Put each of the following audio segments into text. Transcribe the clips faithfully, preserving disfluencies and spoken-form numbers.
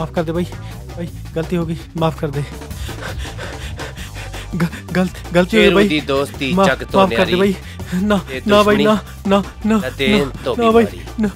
माफ़ कर दे भाई, भाई गलती हो गई, माफ़ कर दे। गलत गलती हो गई भाई, दोस्ती माफ़ कर दे भाई। ना ना भाई, ना ना ना ना भाई ना।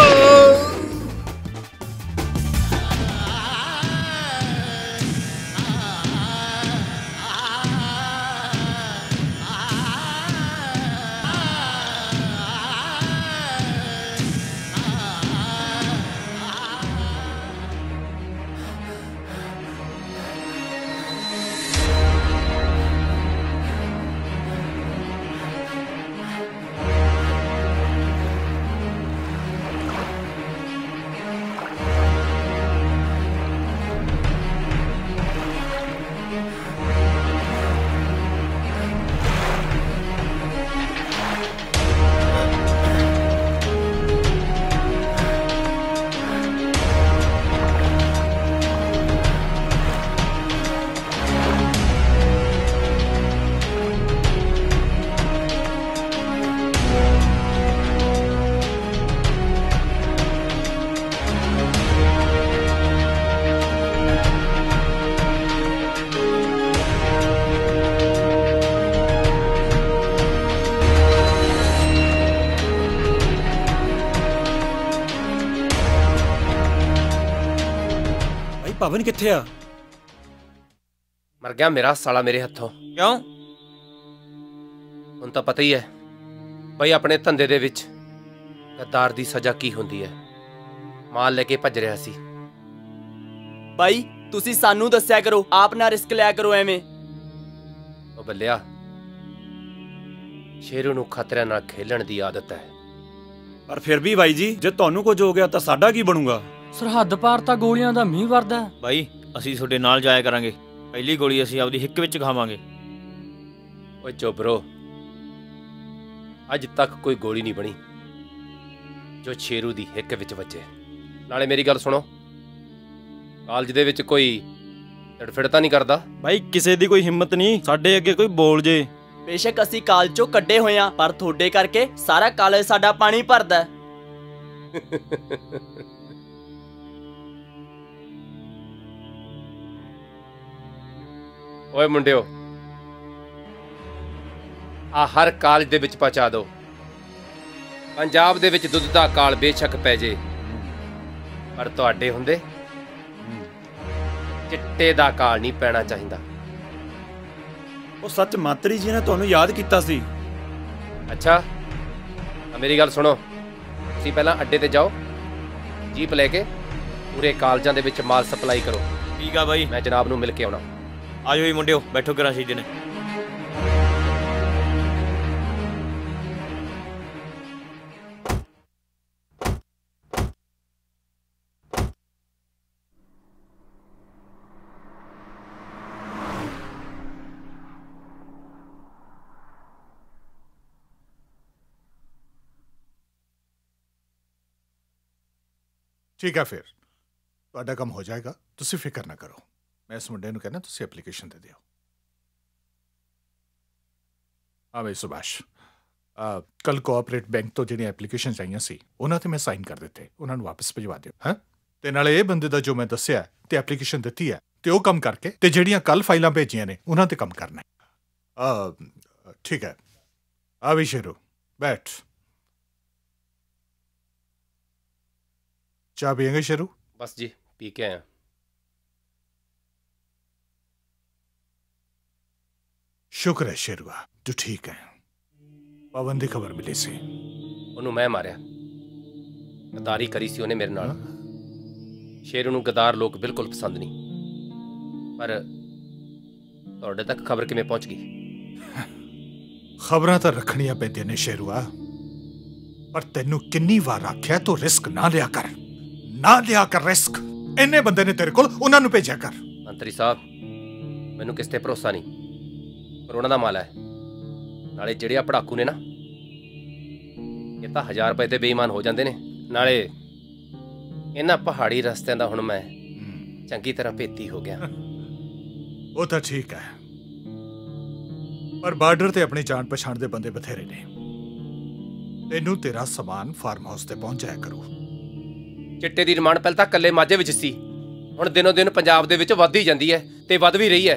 ਭਵਨ ਕਿੱਥੇ ਆ? ਮਰ ਗਿਆ ਮੇਰਾ ਸਾਲਾ ਮੇਰੇ ਹੱਥੋਂ। ਕਿਉਂ? ਹੁਣ ਤਾਂ ਪਤਾ ਹੀ ਹੈ ਬਈ ਆਪਣੇ ਧੰਦੇ ਦੇ ਵਿੱਚ ਗੱਦਾਰ ਦੀ ਸਜ਼ਾ ਕੀ ਹੁੰਦੀ ਹੈ। ਮਾਲ ਲੈ ਕੇ ਭੱਜ ਰਿਹਾ ਸੀ। ਬਾਈ ਤੁਸੀਂ ਸਾਨੂੰ ਦੱਸਿਆ ਕਰੋ, ਆਪ ਨਾ ਰਿਸਕ ਲਿਆ ਕਰੋ ਐਵੇਂ। ਉਹ ਬੱਲਿਆ, ਸ਼ੇਰੂ ਨੂੰ ਖਤਰਿਆਂ ਨਾਲ ਖੇਲਣ ਦੀ ਆਦਤ ਹੈ। ਪਰ ਫਿਰ ਵੀ ਬਾਈ ਜੀ, ਜੇ ਤੁਹਾਨੂੰ ਕੁਝ ਹੋ ਗਿਆ ਤਾਂ ਸਾਡਾ ਕੀ ਬਣੂਗਾ? ਸਰਹੱਦ ਪਾਰ ਤਾਂ ਗੋਲੀਆਂ ਦਾ ਮੀਂਹ ਵਰਦਾ। ਬਾਈ ਅਸੀਂ ਤੁਹਾਡੇ ਨਾਲ ਜਾਇਆ ਕਰਾਂਗੇ। ਪਹਿਲੀ ਗੋਲੀ ਅਸੀਂ ਆਪਦੀ ਹਿੱਕ ਵਿੱਚ ਖਾਵਾਂਗੇ। ਓਏ ਚੁੱਪ ਰੋ। ਅੱਜ ਤੱਕ ਕੋਈ ਗੋਲੀ ਨਹੀਂ ਬਣੀ ਜੋ ਸ਼ੇਰੂ ਦੀ ਹਿੱਕ ਵਿੱਚ ਵੱਜੇ। ਨਾਲੇ ਮੇਰੀ ਗੱਲ ਸੁਣੋ, ਕਾਲਜ ਦੇ ਵਿੱਚ ਕੋਈ ਤੜਫੜ ਤਾਂ ਨਹੀਂ ਕਰਦਾ? ਬਾਈ ਕਿਸੇ ਦੀ ਕੋਈ ਹਿੰਮਤ ਨਹੀਂ ਸਾਡੇ ਅੱਗੇ ਕੋਈ ਬੋਲ ਜੇ। ਬੇਸ਼ੱਕ ਅਸੀਂ ਕਾਲਜ ਚੋਂ ਕੱਢੇ ਹੋਏ ਆ, ਪਰ ਤੁਹਾਡੇ ਕਰਕੇ ਸਾਰਾ ਕਾਲਜ ਸਾਡਾ ਪਾਣੀ ਭਰਦਾ। ਓਏ ਮੁੰਡਿਓ, ਆ ਹਰ ਕਾਲਜ ਦੇ ਵਿੱਚ ਪਹੁੰਚਾ ਦਿਓ। ਪੰਜਾਬ ਦੇ ਵਿੱਚ ਦੁੱਧ ਦਾ ਕਾਲ ਬੇਸ਼ੱਕ ਪੈ ਜੇ, ਪਰ ਤੁਹਾਡੇ ਹੁੰਦੇ ਚਿੱਟੇ ਦਾ ਕਾਲ ਨਹੀਂ ਪੈਣਾ ਚਾਹੀਦਾ। ਉਹ ਸੱਚ ਮਾਤਰੀ ਜੀ ਨੇ ਤੁਹਾਨੂੰ ਯਾਦ ਕੀਤਾ ਸੀ। ਅੱਛਾ, ਮੇਰੀ ਗੱਲ ਸੁਣੋ, ਤੁਸੀਂ ਪਹਿਲਾਂ ਅੱਡੇ ਤੇ ਜਾਓ, ਜੀਪ ਲੈ ਕੇ ਪੂਰੇ ਕਾਲਜਾਂ ਦੇ ਵਿੱਚ ਮਾਲ ਸਪਲਾਈ ਕਰੋ। ਠੀਕ ਆ ਬਾਈ, ਮੈਂ ਜਨਾਬ ਨੂੰ ਮਿਲ ਕੇ ਆਉਣਾ। ਆਜੋ ਜੀ ਮੁੰਡਿਓ, ਬੈਠੋ ਕਰਾਂ ਸੀ ਨੇ। ठीक है, फिर ਤੁਹਾਡਾ ਕੰਮ ਹੋ ਜਾਏਗਾ, ਤੁਸੀਂ ਫਿਕਰ ਨਾ ਕਰੋ। मैं इस मुंडे कहना तुम एप्लीकेशन दे दियो। हाँ भाई सुभाष, कल कोऑपरेट बैंक तो जी एप्लीकेशन आई सी उन्होंने मैं साइन कर दिते, उन्होंने वापस भिजवा दियो। हाँ ते नाले ये बंदे दा जो मैं दस्या ते एप्लीकेशन दी है ते वो कम करके ते जिहड़ियां कल फाइलां भेजियां ने उन्होंने कम करना है। ठीक है, आ भी शेरू बैठ। चाह पियेंगे शेरू? बस जी पी के आया। शुक्र है शेरुआ, तू ठीक है। पवन की खबर मिली सी, ਉਹਨੂੰ ਮੈਂ ਮਾਰਿਆ। ਗਦਾਰੀ ਕਰੀ ਸੀ ਉਹਨੇ ਮੇਰੇ ਨਾਲ। ਸ਼ੇਰੂ ਨੂੰ ਗਦਾਰ ਲੋਕ ਬਿਲਕੁਲ ਪਸੰਦ ਨਹੀਂ। ਪਰ ਤੁਹਾਡੇ ਤੱਕ ਖਬਰ ਕਿਵੇਂ ਪਹੁੰਚ ਗਈ? ਖਬਰਾਂ ਤਾਂ ਰੱਖਣੀਆਂ ਪੈਂਦੀਆਂ ਨੇ ਸ਼ੇਰੂਆ, ਪਰ ਤੈਨੂੰ ਕਿੰਨੀ ਵਾਰ ਆਖਿਆ ਤੂੰ ਰਿਸਕ ਨਾ ਲਿਆ ਕਰ, ਨਾ ਲਿਆ ਕਰ ਰਿਸਕ। ਇੰਨੇ ਬੰਦੇ ਨੇ ਤੇਰੇ ਕੋਲ, ਉਹਨਾਂ ਨੂੰ ਭੇਜਿਆ ਕਰ। ਮੰਤਰੀ ਸਾਹਿਬ, ਮੈਨੂੰ ਕਿਸ ਤੇ ਭਰੋਸਾ ਨਹੀਂ, ਪਰ ਉਹਨਾਂ ਦਾ ਮਾਲ ਹੈ। ਨਾਲੇ ਜਿਹੜੇ ਆ ਪੜਾਕੂ ਨੇ ਨਾ, ਇਹ ਤਾਂ ਹਜ਼ਾਰ ਰੁਪਏ ਤੇ ਬੇਈਮਾਨ ਹੋ ਜਾਂਦੇ ਨੇ। ਨਾਲੇ ਇਹਨਾਂ ਪਹਾੜੀ ਰਸਤਿਆਂ ਦਾ ਹੁਣ ਮੈਂ ਚੰਗੀ ਤਰ੍ਹਾਂ ਭੇਤੀ ਹੋ ਗਿਆ। ਉਹ ਤਾਂ ਠੀਕ ਹੈ, ਪਰ ਬਾਰਡਰ ਤੇ ਆਪਣੀ ਜਾਣ ਪਛਾਣ ਦੇ ਬੰਦੇ ਬਥੇਰੇ ਨੇ। ਤੈਨੂੰ ਤੇਰਾ ਸਮਾਨ ਫਾਰਮ ਹਾਊਸ ਤੇ ਪਹੁੰਚ ਜਾਇਆ ਕਰੂ। ਚਿੱਟੇ ਦੀ ਰਿਮਾਂਡ ਪਹਿਲਾਂ ਤਾਂ ਕੱਲੇ ਮਾਝੇ ਵਿੱਚ ਸੀ, ਹੁਣ ਦਿਨੋਂ ਦਿਨ ਪੰਜਾਬ ਦੇ ਵਿੱਚ ਵੱਧ ਹੀ ਜਾਂਦੀ ਹੈ ਤੇ ਵੱਧ ਵੀ ਰਹੀ ਹੈ।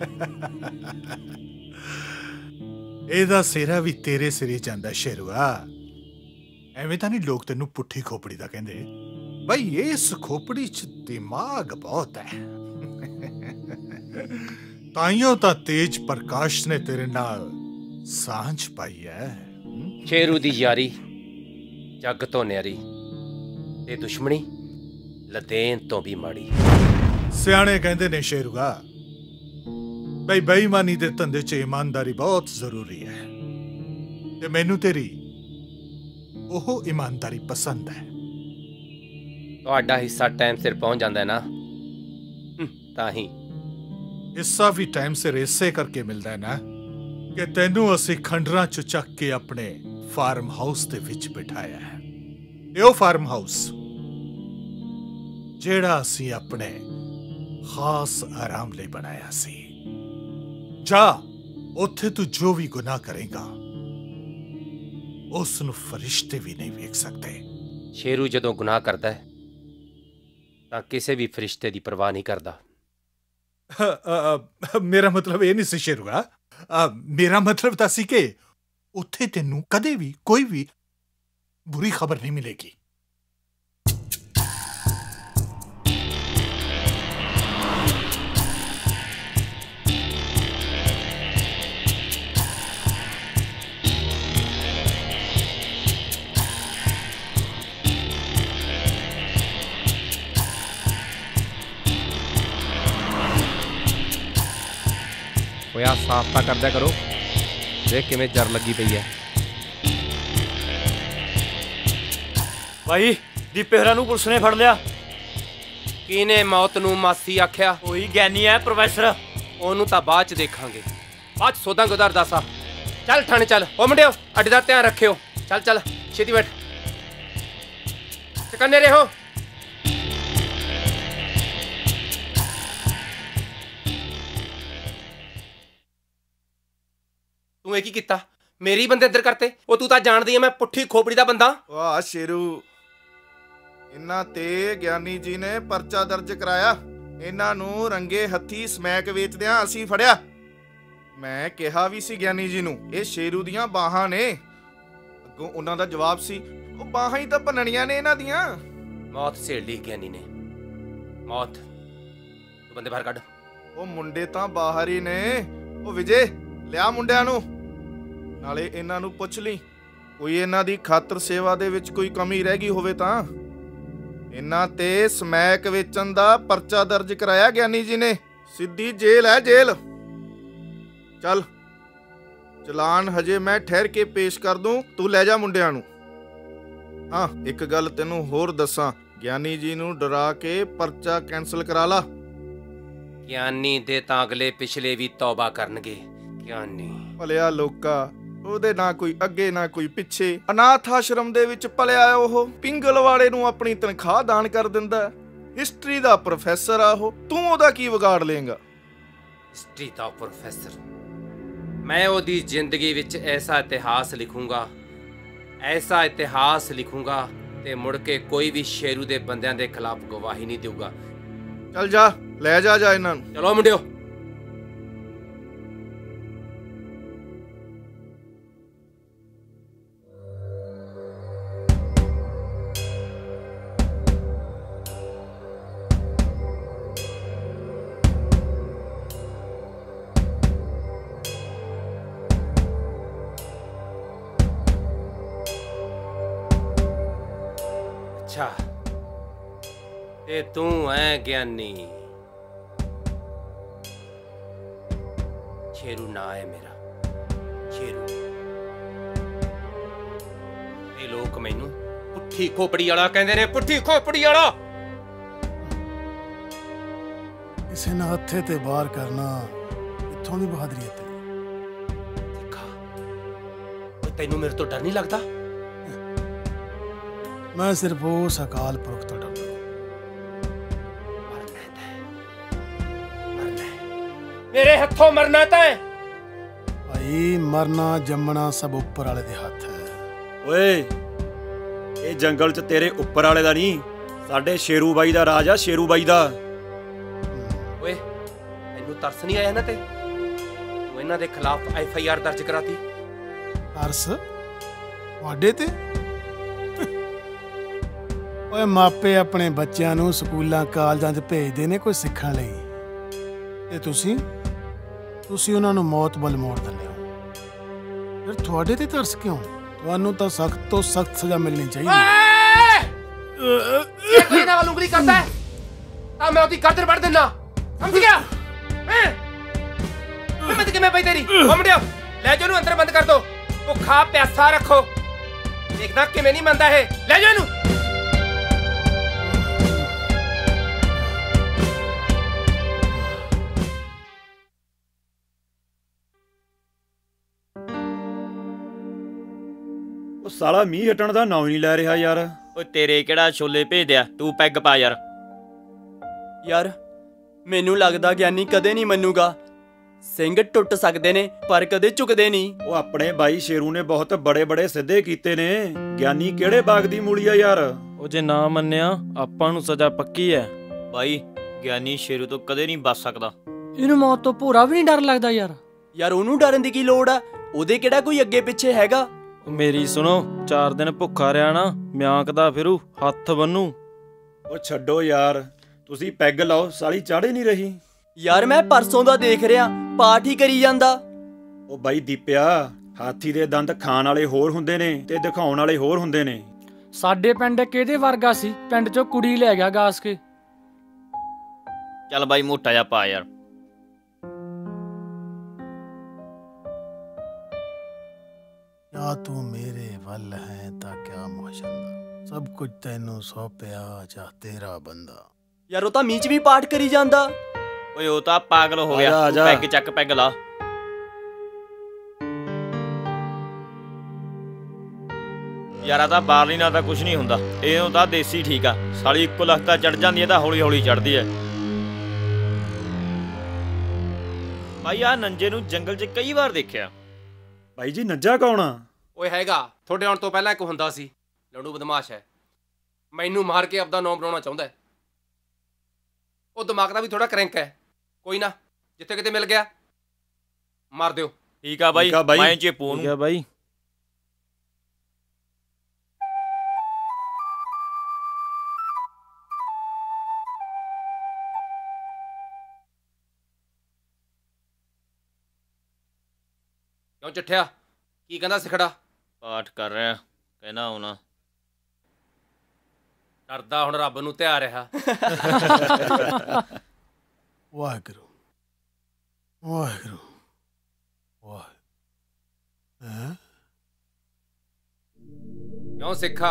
ਇਹਦਾ ਸਿਰਾ ਵੀ ਤੇਰੇ ਸਿਰੇ ਜਾਂਦਾ ਸ਼ੇਰੂਆ। ਐਵੇਂ ਤਾਂ ਨਹੀਂ ਲੋਕ ਤੈਨੂੰ ਪੁੱਠੀ ਖੋਪੜੀ ਦਾ ਕਹਿੰਦੇ। ਬਈ ਇਸ ਖੋਪੜੀ 'ਚ ਦਿਮਾਗ ਬਹੁਤ ਹੈ। ਤਾਈਓ ਤਾਂ ਤੇਜ ਪ੍ਰਕਾਸ਼ ਨੇ ਤੇਰੇ ਨਾਲ ਸਾਂਝ ਪਾਈ ਹੈ। ਸ਼ੇਰੂ ਦੀ ਯਾਰੀ ਜੱਗ ਤੋਂ ਨਿਆਰੀ ਤੇ ਦੁਸ਼ਮਣੀ ਲਦੇਨ ਤੋਂ ਵੀ ਮਾੜੀ। ਸਿਆਣੇ ਕਹਿੰਦੇ ਨੇ ਸ਼ੇਰੂਆ, ਬਈ ਬੇਈਮਾਨੀ ਦੇ ਧੰਦੇ 'ਚ ਇਮਾਨਦਾਰੀ ਬਹੁਤ ਜ਼ਰੂਰੀ ਹੈ ਤੇ ਮੈਨੂੰ ਤੇਰੀ ਉਹ ਇਮਾਨਦਾਰੀ ਪਸੰਦ ਹੈ। ਤੁਹਾਡਾ ਹਿੱਸਾ ਟਾਈਮ ਸਿਰ ਪਹੁੰਚ ਜਾਂਦਾ ਹੈ ਨਾ, ਤਾਂ ਹੀ ਹਿੱਸਾ ਵੀ ਟਾਈਮ ਸਿਰ ਇਸੇ ਕਰਕੇ ਮਿਲਦਾ ਹੈ ਨਾ ਕਿ ਤੈਨੂੰ ਅਸੀਂ ਖੰਡਰਾਂ 'ਚ ਚੱਕ ਕੇ ਆਪਣੇ ਫਾਰਮ ਹਾਊਸ ਦੇ ਵਿੱਚ ਬਿਠਾਇਆ ਹੈ। ਇਹ ਉਹ ਫਾਰਮ ਹਾਊਸ ਜਿਹੜਾ ਅਸੀਂ ਆਪਣੇ ਖਾਸ ਆਰਾਮ ਲਈ ਬਣਾਇਆ ਸੀ। ਜਾ ਉੱਥੇ ਤੂੰ ਜੋ ਵੀ ਗੁਨਾਹ ਕਰੇਗਾ ਉਸ ਨੂੰ ਫਰਿਸ਼ਤੇ ਵੀ ਨਹੀਂ ਵੇਖ ਸਕਦੇ। ਸ਼ੇਰੂ ਜਦੋਂ ਗੁਨਾਹ ਕਰਦਾ ਹੈ ਤਾਂ ਕਿਸੇ ਵੀ ਫਰਿਸ਼ਤੇ ਦੀ ਪਰਵਾਹ ਨਹੀਂ ਕਰਦਾ। ਮੇਰਾ ਮਤਲਬ ਇਹ ਨਹੀਂ ਸੀ ਸ਼ੇਰੂਆ। ਮੇਰਾ ਮਤਲਬ ਤਾਂ ਸੀ ਕਿ ਉੱਥੇ ਤੈਨੂੰ ਕਦੇ ਵੀ ਕੋਈ ਵੀ ਬੁਰੀ ਖਬਰ ਨਹੀਂ ਮਿਲੇਗੀ। ਹੋਇਆ ਸਾਫ਼ ਤਾਂ ਕਰਦਿਆ ਕਰੋ, ਦੇਖ ਕਿਵੇਂ ਜਰ ਲੱਗੀ ਪਈ ਹੈ। ਭਾਈ ਦੀਪੇ ਹੋਰਾਂ ਨੂੰ ਪੁਲਿਸ ਨੇ ਫੜ ਲਿਆ। ਕਿਹਨੇ ਮੌਤ ਨੂੰ ਮਾਸੀ ਆਖਿਆ? ਉਹੀ ਗਿਆਨੀ ਹੈ ਪ੍ਰੋਫੈਸਰ। ਉਹਨੂੰ ਤਾਂ ਬਾਅਦ ਚ ਦੇਖਾਂਗੇ, ਬਾਅਦ ਚ ਸੋਧਾਂਗੇ ਉਹਦਾ ਅਰਦਾਸਾ। ਚੱਲ ਥਾਣੇ ਚੱਲ। ਉਹ ਮੁੰਡਿਓ ਅੱਡੇ ਦਾ ਧਿਆਨ ਰੱਖਿਓ। ਚੱਲ ਚੱਲ ਛੇਤੀ ਬੈਠ, ਚਕੰਨੇ ਰਹੋ। ਤੂੰ ਇਹ ਕੀ ਕੀਤਾ? ਮੇਰੀ ਬੰਦੇ ਇੱਧਰ ਕਰਤੇ। ਉਹ ਤੂੰ ਤਾਂ ਜਾਣਦੀ ਐ ਮੈਂ ਪੁੱਠੀ ਖੋਪੜੀ ਦਾ ਬੰਦਾ। ਵਾਹ ਸ਼ੇਰੂ, ਇਹਨਾਂ ਤੇ ਗਿਆਨੀ ਜੀ ਨੇ ਪਰਚਾ ਦਰਜ ਕਰਾਇਆ। ਇਹਨਾਂ ਨੂੰ ਰੰਗੇ ਹੱਥੀ ਸਮੈਕ ਵੇਚਦਿਆਂ ਅਸੀਂ ਫੜਿਆ। ਮੈਂ ਕਿਹਾ ਵੀ ਸੀ ਗਿਆਨੀ ਜੀ ਨੂੰ, ਇਹ ਸ਼ੇਰੂ ਦੀਆਂ ਬਾਹਾਂ ਨੇ। ਅੱਗੋਂ ਉਹਨਾਂ ਦਾ ਜਵਾਬ ਸੀ, ਉਹ ਬਾਹਾਂ ਹੀ ਤਾਂ ਭੰਨਣੀਆਂ ਨੇ ਇਹਨਾਂ ਦੀਆਂ। ਮੌਤ ਸੇੜ ਲਈ ਗਿਆਨੀ ਨੇ। ਮੌਤ ਤੂੰ ਬੰਦੇ ਬਾਹਰ ਕੱਢ। ਉਹ ਮੁੰਡੇ ਤਾਂ ਬਾਹਰ ਹੀ ਨੇ। ਉਹ ਵਿਜੇ ਲਿਆ ਮੁੰਡਿਆਂ ਨੂੰ, ਨਾਲੇ ਇਹਨਾਂ ਨੂੰ ਪੁੱਛ ਲਈ ਕੋਈ ਇਹਨਾਂ ਦੀ ਖਾਤਰ ਸੇਵਾ ਦੇ ਵਿੱਚ ਕੋਈ ਕਮੀ ਰਹਿ ਗਈ ਹੋਵੇ ਤਾਂ। ਇਹਨਾਂ ਤੇ ਸਮੈਕ ਵੇਚਣ ਦਾ ਪਰਚਾ ਦਰਜ ਕਰਾਇਆ ਗਿਆਨੀ ਜੀ ਨੇ। ਸਿੱਧੀ ਜੇਲ੍ਹ ਹੈ, ਜੇਲ੍ਹ। ਚੱਲ ਚਲਾਨ ਹਜੇ ਮੈਂ ਠਹਿਰ ਕੇ ਪੇਸ਼ ਕਰ ਦੂੰ, ਤੂੰ ਲੈ ਜਾ ਮੁੰਡਿਆਂ ਨੂੰ। ਹਾਂ ਇੱਕ ਗੱਲ ਤੈਨੂੰ ਹੋਰ ਦੱਸਾਂ, ਗਿਆਨੀ ਜੀ ਨੂੰ ਡਰਾ ਕੇ ਪਰਚਾ ਕੈਂਸਲ ਕਰਾ ਲਾ। ਗਿਆਨੀ ਦੇ ਤਾਂ ਅਗਲੇ ਪਿਛਲੇ ਵੀ ਤੌਬਾ ਕਰਨਗੇ। ਗਿਆਨੀ ਭਲਿਆ ਲੋਕਾ, ਉਹਦੇ ਨਾ ਕੋਈ ਅੱਗੇ ਨਾ ਕੋਈ ਪਿੱਛੇ। ਅਨਾਥ ਆਸ਼ਰਮ ਦੇ ਵਿੱਚ ਪਲਿਆ ਉਹ। ਪਿੰਗਲ ਵਾਲੇ ਨੂੰ ਆਪਣੀ ਤਨਖਾਹ ਦਾਨ ਕਰ ਦਿੰਦਾ। ਹਿਸਟਰੀ ਦਾ ਪ੍ਰੋਫੈਸਰ ਆ ਉਹ। ਤੂੰ ਉਹਦਾ ਕੀ ਵਿਗਾੜ ਲੇਂਗਾ? ਹਿਸਟਰੀ ਦਾ ਪ੍ਰੋਫੈਸਰ? ਮੈਂ ਉਹਦੀ ਜ਼ਿੰਦਗੀ ਵਿੱਚ ਐਸਾ ਇਤਿਹਾਸ ਲਿਖੂੰਗਾ, ਐਸਾ ਇਤਿਹਾਸ ਲਿਖੂੰਗਾ ਤੇ ਮੁੜ ਕੇ ਕੋਈ ਵੀ ਸ਼ੇਰੂ ਦੇ ਬੰਦਿਆਂ ਦੇ ਖਿਲਾਫ ਗਵਾਹੀ ਨਹੀਂ ਦੇਊਗਾ। ਚੱਲ ਜਾ, ਲੈ ਜਾ ਜਾ ਇਹਨਾਂ ਨੂੰ। ਚਲੋ ਮੁੰਡਿਓ। ਅੱਛਾ ਤੇ ਤੂੰ ਐ ਗਿਆਨੀ? ਸ਼ੇਰੂ ਨਾ ਹੈ ਮੇਰਾ, ਸ਼ੇਰੂ। ਇਹ ਲੋਕ ਮੈਨੂੰ ਪੁੱਠੀ ਖੋਪੜੀ ਵਾਲਾ ਕਹਿੰਦੇ ਨੇ, ਪੁੱਠੀ ਖੋਪੜੀ ਵਾਲਾ। ਕਿਸੇ ਨੇ ਹੱਥੇ ਤੇ ਬਾਹਰ ਕਰਨਾ ਇੱਥੋਂ ਦੀ ਬਹਾਦਰੀ ਹੈ ਤੇਰੀ। ਦੇਖਾ ਤੈਨੂੰ ਮੇਰੇ ਤੋਂ ਡਰ ਨਹੀਂ ਲੱਗਦਾ? ਮੈਂ ਸਿਰਫ ਉਸ ਅਕਾਲ ਪੁਰਖ ਤੋਂ ਡਰਦਾ। ਮੇਰੇ ਹੱਥੋਂ ਮਰਨਾ ਤੈਂ। ਭਾਈ ਮਰਨਾ ਜੰਮਣਾ ਸਭ ਉੱਪਰ ਵਾਲੇ ਦੇ ਹੱਥ ਹੈ। ਓਏ ਇਹ ਜੰਗਲ 'ਚ ਤੇਰੇ ਉੱਪਰ ਵਾਲੇ ਦਾ ਨਹੀਂ, ਸਾਡੇ ਸ਼ੇਰੂ ਬਾਈ ਦਾ ਰਾਜ ਆ। ਸ਼ੇਰੂ ਬਾਈ ਦਾ। ਤਰਸ ਨਹੀਂ ਆਇਆ ਇਹਨਾਂ ਤੇ? ਤੂੰ ਇਹਨਾਂ ਦੇ ਖਿਲਾਫ ਐਫ ਆਈ ਆਰ ਦਰਜ ਕਰਾਤੀ। ਤਰਸ ਤੁਹਾਡੇ ਤੇ? ਓਏ ਮਾਪੇ ਆਪਣੇ ਬੱਚਿਆਂ ਨੂੰ ਸਕੂਲਾਂ ਕਾਲਜਾਂ 'ਚ ਭੇਜਦੇ ਨੇ ਕੋਈ ਸਿੱਖਣ ਲਈ, ਤੇ ਤੁਸੀਂ ਤੁਸੀਂ ਉਹਨਾਂ ਨੂੰ ਮੌਤ ਵੱਲ ਮੋੜ ਦਿੰਦੇ ਹੋ। ਫਿਰ ਤੁਹਾਡੇ ਤੇ ਤਰਸ ਕਿਉਂ? ਤੁਹਾਨੂੰ ਤਾਂ ਸਖਤ ਤੋਂ ਸਖਤ ਸਜ਼ਾ ਮਿਲਣੀ ਚਾਹੀਦੀ। ਜੇ ਕੋਈ ਇਹਨਾਂ ਵੱਲ ਉਂਗਲੀ ਕਰਦਾ ਹੈ ਤਾਂ ਮੈਂ ਉਹਦੀ ਗਰਦਨ ਵੱਢ ਦਿੰਦਾ, ਸਮਝ ਗਿਆ? ਹਿੰਮਤ ਕਿਵੇਂ ਪਈ ਤੇਰੀ? ਓ ਮੁੰਡਿਓ, ਲੈ ਜਾਓ ਇਹਨੂੰ ਅੰਦਰ ਬੰਦ ਕਰ ਦੋ, ਭੁੱਖਾ ਪਿਆਸਾ ਰੱਖੋ। ਦੇਖਦਾ ਕਿਵੇਂ ਨਹੀਂ ਮੰਨਦਾ ਇਹ, ਲੈ ਜਾਓ ਇਹਨੂੰ। ਉਹ ਸਾਲਾ ਮੀਂਹ ਹਟਣ ਦਾ ਨਾਂ ਹੀ ਨਹੀਂ ਲੈ ਰਿਹਾ ਯਾਰ। ਓਏ ਤੇਰੇ ਕਿਹੜਾ ਛੋਲੇ ਭੇਜਦਿਆ, ਤੂੰ ਪੈਗ ਪਾ ਯਾਰ। ਯਾਰ ਮੈਨੂੰ ਲੱਗਦਾ ਗਿਆਨੀ ਕਦੇ ਨਹੀਂ ਮੰਨੂਗਾ। ਸਿੰਘ ਟੁੱਟ ਸਕਦੇ ਨੇ ਪਰ ਕਦੇ ਝੁਕਦੇ ਨਹੀਂ। ਉਹ ਆਪਣੇ ਬਾਈ ਸ਼ੇਰੂ ਨੇ ਬਹੁਤ ਬੜੇ ਬੜੇ ਸਿੱਧੇ ਕੀਤੇ ਨੇ। ਗਿਆਨੀ ਕਿਹੜੇ ਬਾਗ ਦੀ ਮੂਲੀ ਆ ਯਾਰ। ਉਹ ਜੇ ਨਾ ਮੰਨਿਆ ਆਪਾਂ ਨੂੰ ਸਜ਼ਾ ਪੱਕੀ ਹੈ। ਬਾਈ ਗਿਆਨੀ ਸ਼ੇਰੂ ਤੋਂ ਕਦੇ ਨਹੀਂ ਬਚ ਸਕਦਾ। ਇਹਨੂੰ ਮੌਤ ਤੋਂ ਭੋਰਾ ਵੀ ਨਹੀਂ ਡਰ ਲੱਗਦਾ ਯਾਰ। ਯਾਰ ਉਹਨੂੰ ਡਰਨ ਦੀ ਕੀ ਲੋੜ ਆ? ਉਹਦੇ ਕਿਹੜਾ ਕੋਈ ਅੱਗੇ ਪਿੱਛੇ ਹੈਗਾ। ਮੇਰੀ ਸੁਣੋ, ਚਾਰ ਦਿਨ ਭੁੱਖਾ ਰਿਹਾ ਨਾ, ਮਿਆਂਕਦਾ ਫਿਰੂ, ਹੱਥ ਬੰਨੂ। ਉਹ ਛੱਡੋ ਯਾਰ, ਤੁਸੀਂ ਪੈਗ ਲਾਓ, ਸਾਲੀ ਚਾੜੇ ਨਹੀਂ ਰਹੀ। ਯਾਰ ਮੈਂ ਪਰਸੋਂ ਦਾ ਦੇਖ ਰਿਹਾ, ਪਾਠ ਹੀ ਕਰੀ ਜਾਂਦਾ। ਉਹ ਬਾਈ ਦੀਪਿਆ, ਹਾਥੀ ਦੇ ਦੰਦ ਖਾਣ ਵਾਲੇ ਹੋਰ ਹੁੰਦੇ ਨੇ ਤੇ ਦਿਖਾਉਣ ਵਾਲੇ ਹੋਰ ਹੁੰਦੇ ਨੇ। ਸਾਡੇ ਪਿੰਡ ਕਿਹਦੇ ਵਰਗਾ ਸੀ, ਪਿੰਡ ਚੋਂ ਕੁੜੀ ਲੈ ਗਿਆ ਗਾਸ ਕੇ। ਚੱਲ ਬਾਈ ਮੋਟਾ ਜਿਹਾ ਪਾ ਯਾਰ। या तू मेरे वल है ता क्या मोशंदा, सब कुछ तेनू सौंपिया जा तेरा बंदा। ਯਾਰ ਉਹ ਤਾਂ ਮੀਚ ਵੀ ਪਾਠ ਕਰੀ ਜਾਂਦਾ। ਓਏ ਉਹ ਤਾਂ ਪਾਗਲ ਹੋ ਗਿਆ। ਆਜਾ, ਆਜਾ। ਪੈਗ ਚੱਕ, ਪੈਗ ਲਾ। ਯਾਰਾ ਤਾਂ ਬਾਰਲੀ ਨਾਲ ਤਾਂ ਕੁਝ ਨਹੀਂ ਹੁੰਦਾ, ਇਹਨੂੰ ਤਾਂ ਦੇਸੀ ਠੀਕ ਆ। ਸਾਲੀ ਇੱਕੋ ਲਖਤਾ ਚੜ ਜਾਂਦੀ ਹੈ ਤਾਂ ਹੌਲੀ ਹੌਲੀ ਚੜਦੀ ਹੈ। ਭਾਈ ਆ ਨੰਜੇ ਨੂੰ ਜੰਗਲ 'ਚ ਕਈ ਵਾਰ ਦੇਖਿਆ। ਬਾਈ ਜੀ ਨੱਜਾ ਕੌਣ ਆ? ਓਏ ਹੈਗਾ, ਤੁਹਾਡੇ ਆਉਣ ਤੋਂ ਪਹਿਲਾਂ ਇੱਕ ਹੁੰਦਾ ਸੀ, ਲੰਡੂ ਬਦਮਾਸ਼ ਹੈ, ਮੈਨੂੰ ਮਾਰ ਕੇ ਆਪਦਾ ਨਾਮ ਬਣਾਉਣਾ ਚਾਹੁੰਦਾ ਹੈ। ਉਹ ਦਿਮਾਗ ਦਾ ਵੀ ਥੋੜਾ ਕਰੈਂਕ ਹੈ। ਕੋਈ ਨਾ, ਜਿੱਥੇ ਕਿਤੇ ਮਿਲ ਗਿਆ ਮਾਰ ਦਿਓ। ਠੀਕ ਆ ਬਾਈ, ਠੀਕ ਆ ਬਾਈ। ਮੈਂ ਚੇਪੂ ਠੀਕ ਆ ਨੂੰ। ਬਾਈ। ਕਿਉਂ ਚਿੱਠਿਆ, ਕੀ ਕਹਿੰਦਾ ਸਿਖੜਾ? ਪਾਠ ਕਰ ਰਿਹਾ, ਕਹਿੰਦਾ ਆਉਣਾ। ਡਰਦਾ ਹੁਣ ਰੱਬ ਨੂੰ ਧਿਆ ਰਿਹਾ। वाहिगुरु वाहिगुरु वाहिगुरु। हैं? ਕਿਉਂ ਸਿੱਖਾ,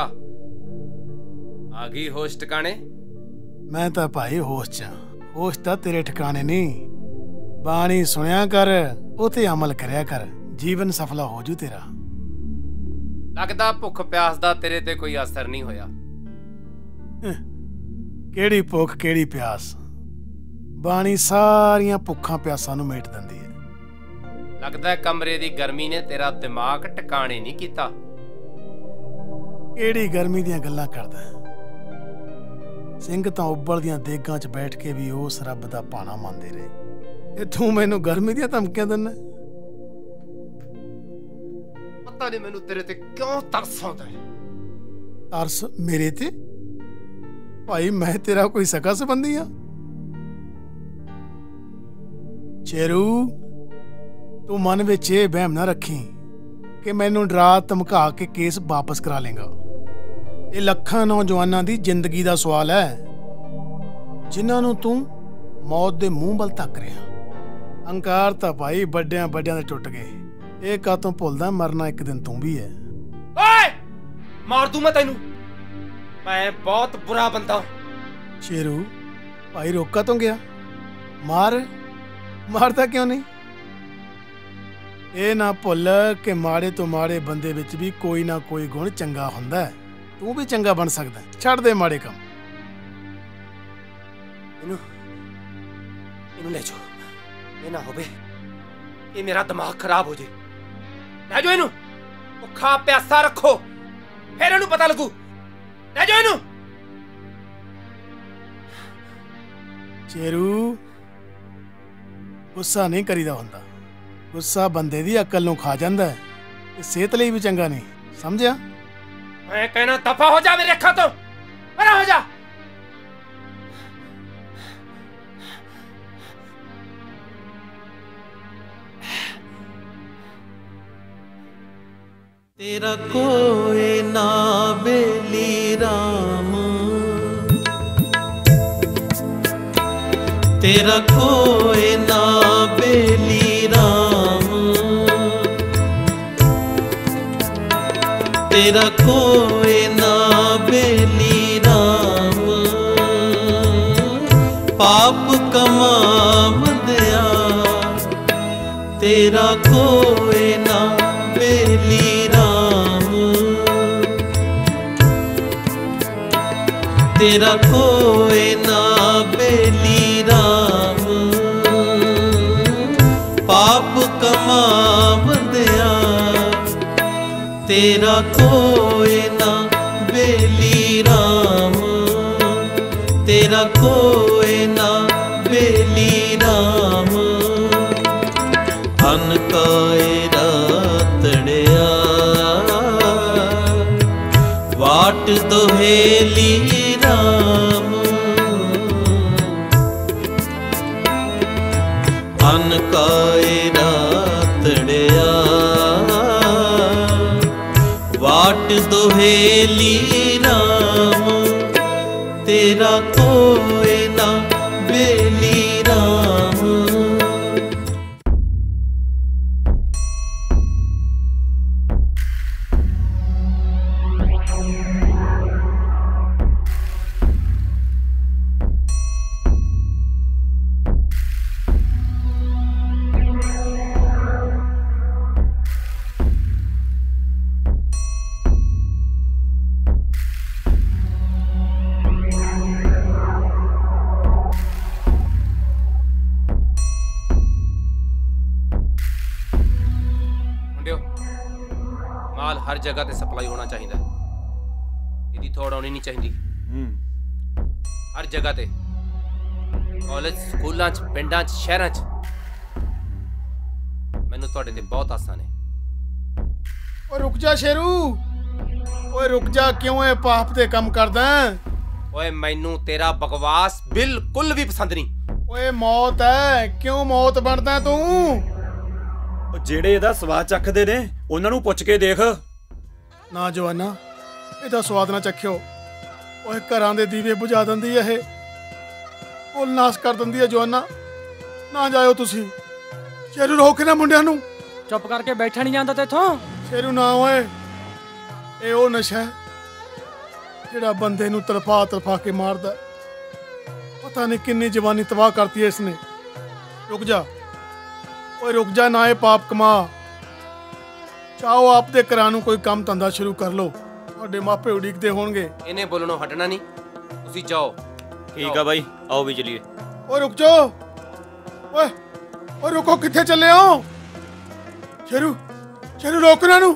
ਆ ਗਈ ਹੋਸ਼ ਟਿਕਾਣੇ? ਮੈਂ ਤਾਂ ਭਾਈ ਹੋਸ਼ ਚ ਆਂ। ਹੋਸ਼ ਤਾਂ ਤੇਰੇ ਠਿਕਾਣੇ ਨਹੀਂ। ਬਾਣੀ ਸੁਣਿਆ ਕਰ, ਉਹ ਤੇ ਅਮਲ ਕਰਿਆ ਕਰ, ਜੀਵਨ ਸਫਲਾ ਹੋ ਜੂ ਤੇਰਾ। ਲੱਗਦਾ ਭੁੱਖ ਪਿਆਸ ਦਾ ਤੇਰੇ ਤੇ ਕੋਈ ਅਸਰ ਨਹੀਂ ਹੋਇਆ। ਕਿਹੜੀ ਭੁੱਖ ਕਿਹੜੀ ਪਿਆਸ, ਬਾਣੀ ਸਾਰੀਆਂ ਭੁੱਖਾਂ ਪਿਆਸਾਂ ਨੂੰ ਮੇਟ ਦਿੰਦੀ ਹੈ। ਲੱਗਦਾ ਕਮਰੇ ਦੀ ਗਰਮੀ ਨੇ ਤੇਰਾ ਦਿਮਾਗ ਟਿਕਾਣੇ ਨਹੀਂ ਕੀਤਾ। ਕਿਹੜੀ ਗਰਮੀ ਦੀਆਂ ਗੱਲਾਂ ਕਰਦਾ ਹੈ? ਸਿੰਘ ਤਾਂ ਉਬਲਦੀਆਂ ਦੇਗਾਂ 'ਚ ਬੈਠ ਕੇ ਵੀ ਉਸ ਰੱਬ ਦਾ ਭਾਣਾ ਮੰਨਦੇ ਰਹੇ, ਤੇ ਤੂੰ ਮੈਨੂੰ ਗਰਮੀ ਦੀਆਂ ਧਮਕੀਆਂ ਦਿੰਦਾ। ਪਤਾ ਨਹੀਂ ਮੈਨੂੰ ਤੇਰੇ ਤੇ ਕਿਉਂ ਤਰਸ ਆਉਂਦਾ ਹੈ। ਤਰਸ ਮੇਰੇ ਤੇ? ਭਾਈ ਮੈਂ ਤੇਰਾ ਕੋਈ ਸਕਾ ਸੰਬੰਧੀ ਆ? ਚੇਰੂ, ਤੂੰ ਮਨ ਵਿੱਚ ਇਹ ਵਹਿਮ ਨਾ ਰੱਖੀ ਕਿ ਮੈਨੂੰ ਡਰਾ ਧਮਕਾ ਕੇ ਕੇਸ ਵਾਪਸ ਕਰਾ ਲੇਗਾ। ਇਹ ਲੱਖਾਂ ਨੌਜਵਾਨਾਂ ਦੀ ਜ਼ਿੰਦਗੀ ਦਾ ਸਵਾਲ ਹੈ, ਜਿਨ੍ਹਾਂ ਨੂੰ ਤੂੰ ਮੌਤ ਦੇ ਮੂੰਹ ਵੱਲ ਧੱਕ ਰਿਹਾ। ਹੰਕਾਰ ਤਾਂ ਭਾਈ ਵੱਡਿਆਂ ਵੱਡਿਆਂ ਦੇ ਟੁੱਟ ਗਏ, ਇਹ ਕਾਤੋਂ ਭੁੱਲਦਾ ਮਰਨਾ ਇੱਕ ਦਿਨ ਤੂੰ ਵੀ ਹੈ। ਓਏ ਮਾਰ ਦੂੰ ਮੈਂ ਤੈਨੂੰ, ਮੈਂ ਬਹੁਤ ਬੁਰਾ ਬੰਦਾ। ਸ਼ੇਰੂ ਭਾਈ ਰੋਕਾ ਤੋਂ ਗਿਆ, ਮਾਰ ਮਾਰਦਾ ਕਿਉਂ ਨਹੀਂ? ਇਹ ਨਾ ਭੁੱਲ ਕਿ ਮਾੜੇ ਤੋਂ ਮਾੜੇ ਬੰਦੇ ਵਿੱਚ ਵੀ ਕੋਈ ਨਾ ਕੋਈ ਗੁਣ ਚੰਗਾ ਹੁੰਦਾ ਹੈ। ਤੂੰ ਵੀ ਚੰਗਾ ਬਣ ਸਕਦਾ, ਛੱਡ ਦੇ ਮਾੜੇ ਕੰਮ। ਇਹਨੂੰ ਇਹਨੂੰ ਲੈ ਜਾਓ, ਇਹ ਨਾ ਹੋਵੇ ਇਹ ਮੇਰਾ ਦਿਮਾਗ ਖਰਾਬ ਹੋ ਜੇ। ਲੈ ਜਾਓ ਇਹਨੂੰ, ਭੁੱਖਾ ਪਿਆਸਾ ਰੱਖੋ, ਫਿਰ ਇਹਨੂੰ ਪਤਾ ਲੱਗੂ। ਲੈ ਜਾਓ ਇਹਨੂੰ। ਚੇਰੂ ਗੁੱਸਾ ਨਹੀਂ ਕਰੀਦਾ ਹੁੰਦਾ। ਗੁੱਸਾ ਬੰਦੇ ਦੀ ਅਕਲ ਨੂੰ ਖਾ ਜਾਂਦਾ ਹੈ ਤੇ ਸਿਹਤ ਲਈ ਵੀ ਚੰਗਾ ਨਹੀਂ, ਸਮਝਿਆ? ਮੈਂ ਕਹਿਣਾ ਦਫਾ ਹੋ ਜਾ ਮੇਰੇ ਅੱਖਾਂ ਤੋਂ, ਪਰਾਂ ਹੋ ਜਾ। तेरा कोई ना बेली राम, तेरा कोई ना बेली राम, तेरा कोई ना बेली राम, पाप कमाम दया, तेरा कोई ना बेली तेरा कोई ना बेली राम, पाप कमाम दया, तेरा कोई ना बेली राम, तेरा कोई ना बेली राम, अन काए रातड़िया वाट दोहेली अन काए रातड़िया वाट दोहेली राम, तेरा कोई ना बेली राम। माल हर जगह ते सप्लाई होना चाहिए, ਇਹਦੀ ਥੋੜ ਆਉਣੀ ਨਹੀਂ ਚਾਹੀਦੀ। हर जगह ते कॉलेज स्कूलों च पिंडां च शहरां च मैनू तुहाडे ते बहुत आसां ने। ओए रुक जा शेरू, ओए रुक जा, क्यों ये पाप दे काम करदा? ओए मैनू तेरा बकवास बिल्कुल भी पसंद नहीं। ओए मौत है, क्यों मौत बनदा तू? ਜਿਹੜੇ ਇਹਦਾ ਸਵਾਦ ਚੱਖਦੇ ਨੇ ਉਹਨਾਂ ਨੂੰ ਪੁੱਛ ਕੇ ਦੇਖ। ਨਾ ਜਵਾਨਾ, ਇਹਦਾ ਸਵਾਦ ਨਾ ਚੱਖਿਓ। ਓਏ ਘਰਾਂ ਦੇ ਦੀਵੇ ਬੁਝਾ ਦਿੰਦੀ ਹੈ ਇਹ, ਕੁੱਲ ਨਾਸ ਕਰ ਦਿੰਦੀ ਹੈ ਜਵਾਨਾ। ਨਾ ਜਾਇਓ ਤੁਸੀਂ। ਸ਼ੇਰੂ ਰੋਕ ਨਾ ਮੁੰਡਿਆਂ ਨੂੰ। ਚੁੱਪ ਕਰਕੇ ਬੈਠਾ ਨਹੀਂ ਜਾਂਦਾ ਤੇਥੋਂ। ਸ਼ੇਰੂ ਨਾ ਓਏ, ਇਹ ਉਹ ਨਸ਼ਾ ਜਿਹੜਾ ਬੰਦੇ ਨੂੰ ਤੜਫਾ ਤੜਫਾ ਕੇ ਮਾਰਦਾ। ਪਤਾ ਨਹੀਂ ਕਿੰਨੀ ਜਵਾਨੀ ਤਬਾਹ ਕਰਤੀ ਹੈ ਇਸਨੇ। ਰੁਕ ਜਾ ਓਏ, रुक जा, ना ये पाप कमा। चाहो आप दे घरां नूं कोई काम धंधा शुरू कर लो, तुहाडे मापे उड़ीकदे होणगे। इन्हें बोलणों हटना नहीं, तुसीं जाओ। ठीक है भाई, आओ भी चलिए। ओए रुक जाओ, ओए ओए रुको, कित्थे चले हो? शेरू शेरू रोक इन्हां नूं।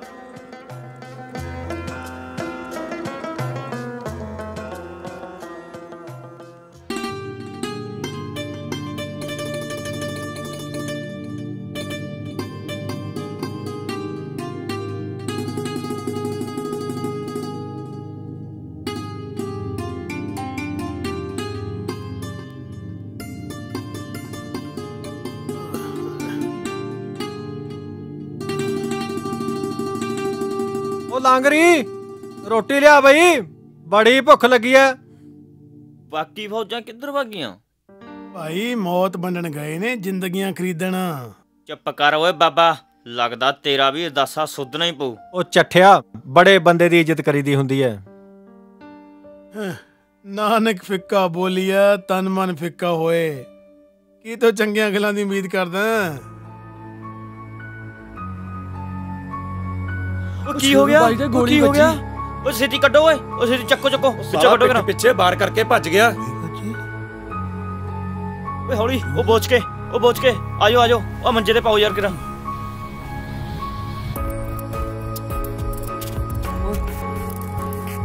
ਲਾਂਗਰੀ ਰੋਟੀ ਲਿਆ ਬਈ, ਬੜੀ ਭੁੱਖ ਲੱਗੀ ਐ। ਬਾਕੀ ਫੌਜਾਂ ਕਿੱਧਰ ਭਾਗੀਆਂ? ਭਾਈ ਮੌਤ ਵੰਡਣ ਗਏ ਨੇ, ਜ਼ਿੰਦਗੀਆਂ ਖਰੀਦਣ। ਚੁੱਪ ਕਰ ਓਏ ਬਾਬਾ, ਲੱਗਦਾ ਤੇਰਾ ਵੀ ਅਰਦਾਸਾ ਸੁੱਧਣਾ ਹੀ ਪਊ। ਉਹ ਚੱਠਿਆ, ਬੜੇ ਬੰਦੇ ਦੀ ਇੱਜ਼ਤ ਕਰੀਦੀ ਹੁੰਦੀ ਐ। ਨਾਨਕ ਫਿੱਕਾ ਬੋਲੀਆ, ਤਨ ਮਨ ਫਿੱਕਾ ਹੋਏ। ਕੀ ਤੋ ਚੰਗੀਆਂ ਗੱਲਾਂ ਦੀ ਉਮੀਦ ਕਰਦਾ? ਉਹ ਕੀ ਹੋ ਗਿਆ? ਉਹ ਕੀ ਹੋ ਗਿਆ? ਉਹ ਛੇਤੀ ਕੱਢੋ ਓਏ, ਉਹ ਛੇਤੀ ਚੱਕੋ ਚੱਕੋ, ਪਿੱਛੇ ਕੱਢੋ ਕਰਾਂ। ਪਿੱਛੇ ਬਾਹਰ ਕਰਕੇ ਭੱਜ ਗਿਆ। ਓਏ ਹੌਲੀ, ਉਹ ਬੋਚ ਕੇ, ਉਹ ਬੋਚ ਕੇ ਆਜੋ ਆਜੋ, ਉਹ ਮੰਜੇ ਤੇ ਪਾਓ ਯਾਰ ਕਿਰਾ।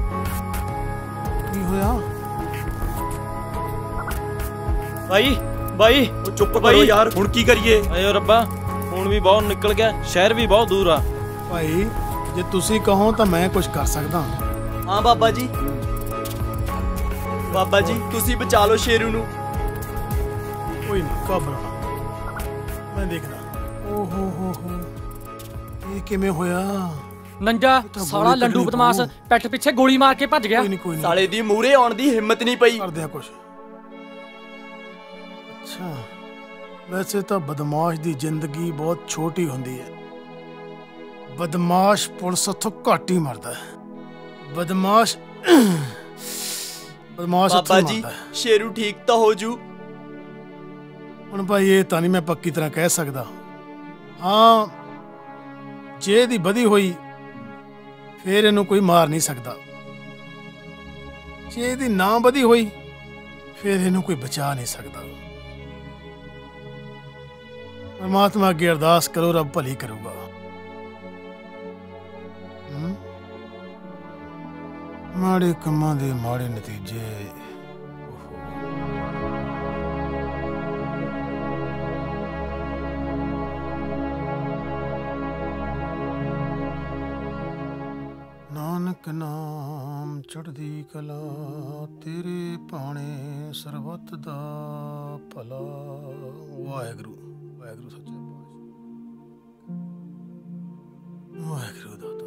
ਕੀ ਹੋਇਆ ਭਾਈ? ਬਾਈ ਉਹ ਚੁੱਪ ਕਰੋ ਯਾਰ, ਹੁਣ ਕੀ ਕਰੀਏ? ਆਇਓ ਰੱਬਾ, ਹੁਣ ਵੀ ਬਹੁਤ ਨਿਕਲ ਗਿਆ, ਸ਼ਹਿਰ ਵੀ ਬਹੁਤ ਦੂਰ ਆ। ਭਾਈ ਜੇ ਤੁਸੀਂ ਕਹੋ ਤਾਂ ਮੈਂ ਕੁਝ ਕਰ ਸਕਦਾ। ਹਾਂ ਬਾਬਾ ਜੀ, ਬਾਬਾ ਜੀ ਤੁਸੀਂ ਬਚਾ ਲਓ ਸ਼ੇਰੂ ਨੂੰ। ਕੋਈ ਨਾ ਘਬਰਾ, ਮੈਂ ਦੇਖਦਾ। ਓ ਹੋ ਹੋ ਹੋ, ਇਹ ਕਿਵੇਂ ਹੋਇਆ? ਨੰਜਾ ਸਾਲਾ ਲੰਡੂ ਬਦਮਾਸ਼ ਪੈਠ ਪਿੱਛੇ ਗੋਲੀ ਮਾਰ ਕੇ ਭੱਜ ਗਿਆ। ਕੋਈ ਨਹੀਂ ਕੋਈ ਨਹੀਂ, ਸਾਲੇ ਦੀ ਮੂਹਰੇ ਆਉਣ ਦੀ ਹਿੰਮਤ ਨਹੀਂ ਪਈ। ਕਰਦੇ ਆ ਕੁਛ। ਅੱਛਾ, ਵੈਸੇ ਤਾਂ ਬਦਮਾਸ਼ ਦੀ ਜ਼ਿੰਦਗੀ ਬਹੁਤ ਛੋਟੀ ਹੁੰਦੀ ਹੈ। ਬਦਮਾਸ਼ ਪੁਲਿਸ ਉੱਥੋਂ ਘੱਟ ਹੀ ਮਰਦਾ ਹੈ। ਬਦਮਾਸ਼ ਬਦਮਾਸ਼ ਬਾਬਾ ਉੱਥੋਂ ਜੀ ਮਰਦਾ ਹੈ। ਸ਼ੇਰੂ ਠੀਕ ਤਾਂ ਹੋ ਜੂ। ਹੁਣ ਭਾਈ ਇਹ ਤਾਂ ਨਹੀਂ ਮੈਂ ਪੱਕੀ ਤਰ੍ਹਾਂ ਕਹਿ ਸਕਦਾ। ਹਾਂ, ਜੇ ਇਹਦੀ ਵਧੀ ਹੋਈ ਫੇਰ ਇਹਨੂੰ ਕੋਈ ਮਾਰ ਨਹੀਂ ਸਕਦਾ। ਜੇ ਇਹਦੀ ਨਾ ਵਧੀ ਹੋਈ ਫੇਰ ਇਹਨੂੰ ਕੋਈ ਬਚਾ ਨਹੀਂ ਸਕਦਾ। ਪਰਮਾਤਮਾ ਅੱਗੇ ਅਰਦਾਸ ਕਰੋ, ਰੱਬ ਭਲੀ ਕਰੂਗਾ। ਹਮ? ਮਾੜੇ ਕੰਮਾਂ ਦੇ ਮਾੜੇ ਨਤੀਜੇ। ਨਾਨਕ ਨਾਮ ਚੜ੍ਹਦੀ ਕਲਾ, ਤੇਰੇ ਭਾਣੇ ਸਰਬੱਤ ਦਾ ਭਲਾ। ਵਾਹਿਗੁਰੂ ਵਾਹਿਗੁਰੂ ਸੱਚਾ ਪਾਤਸ਼ਾਹ, ਵਾਹਿਗੁਰੂ ਦਾਤਾ।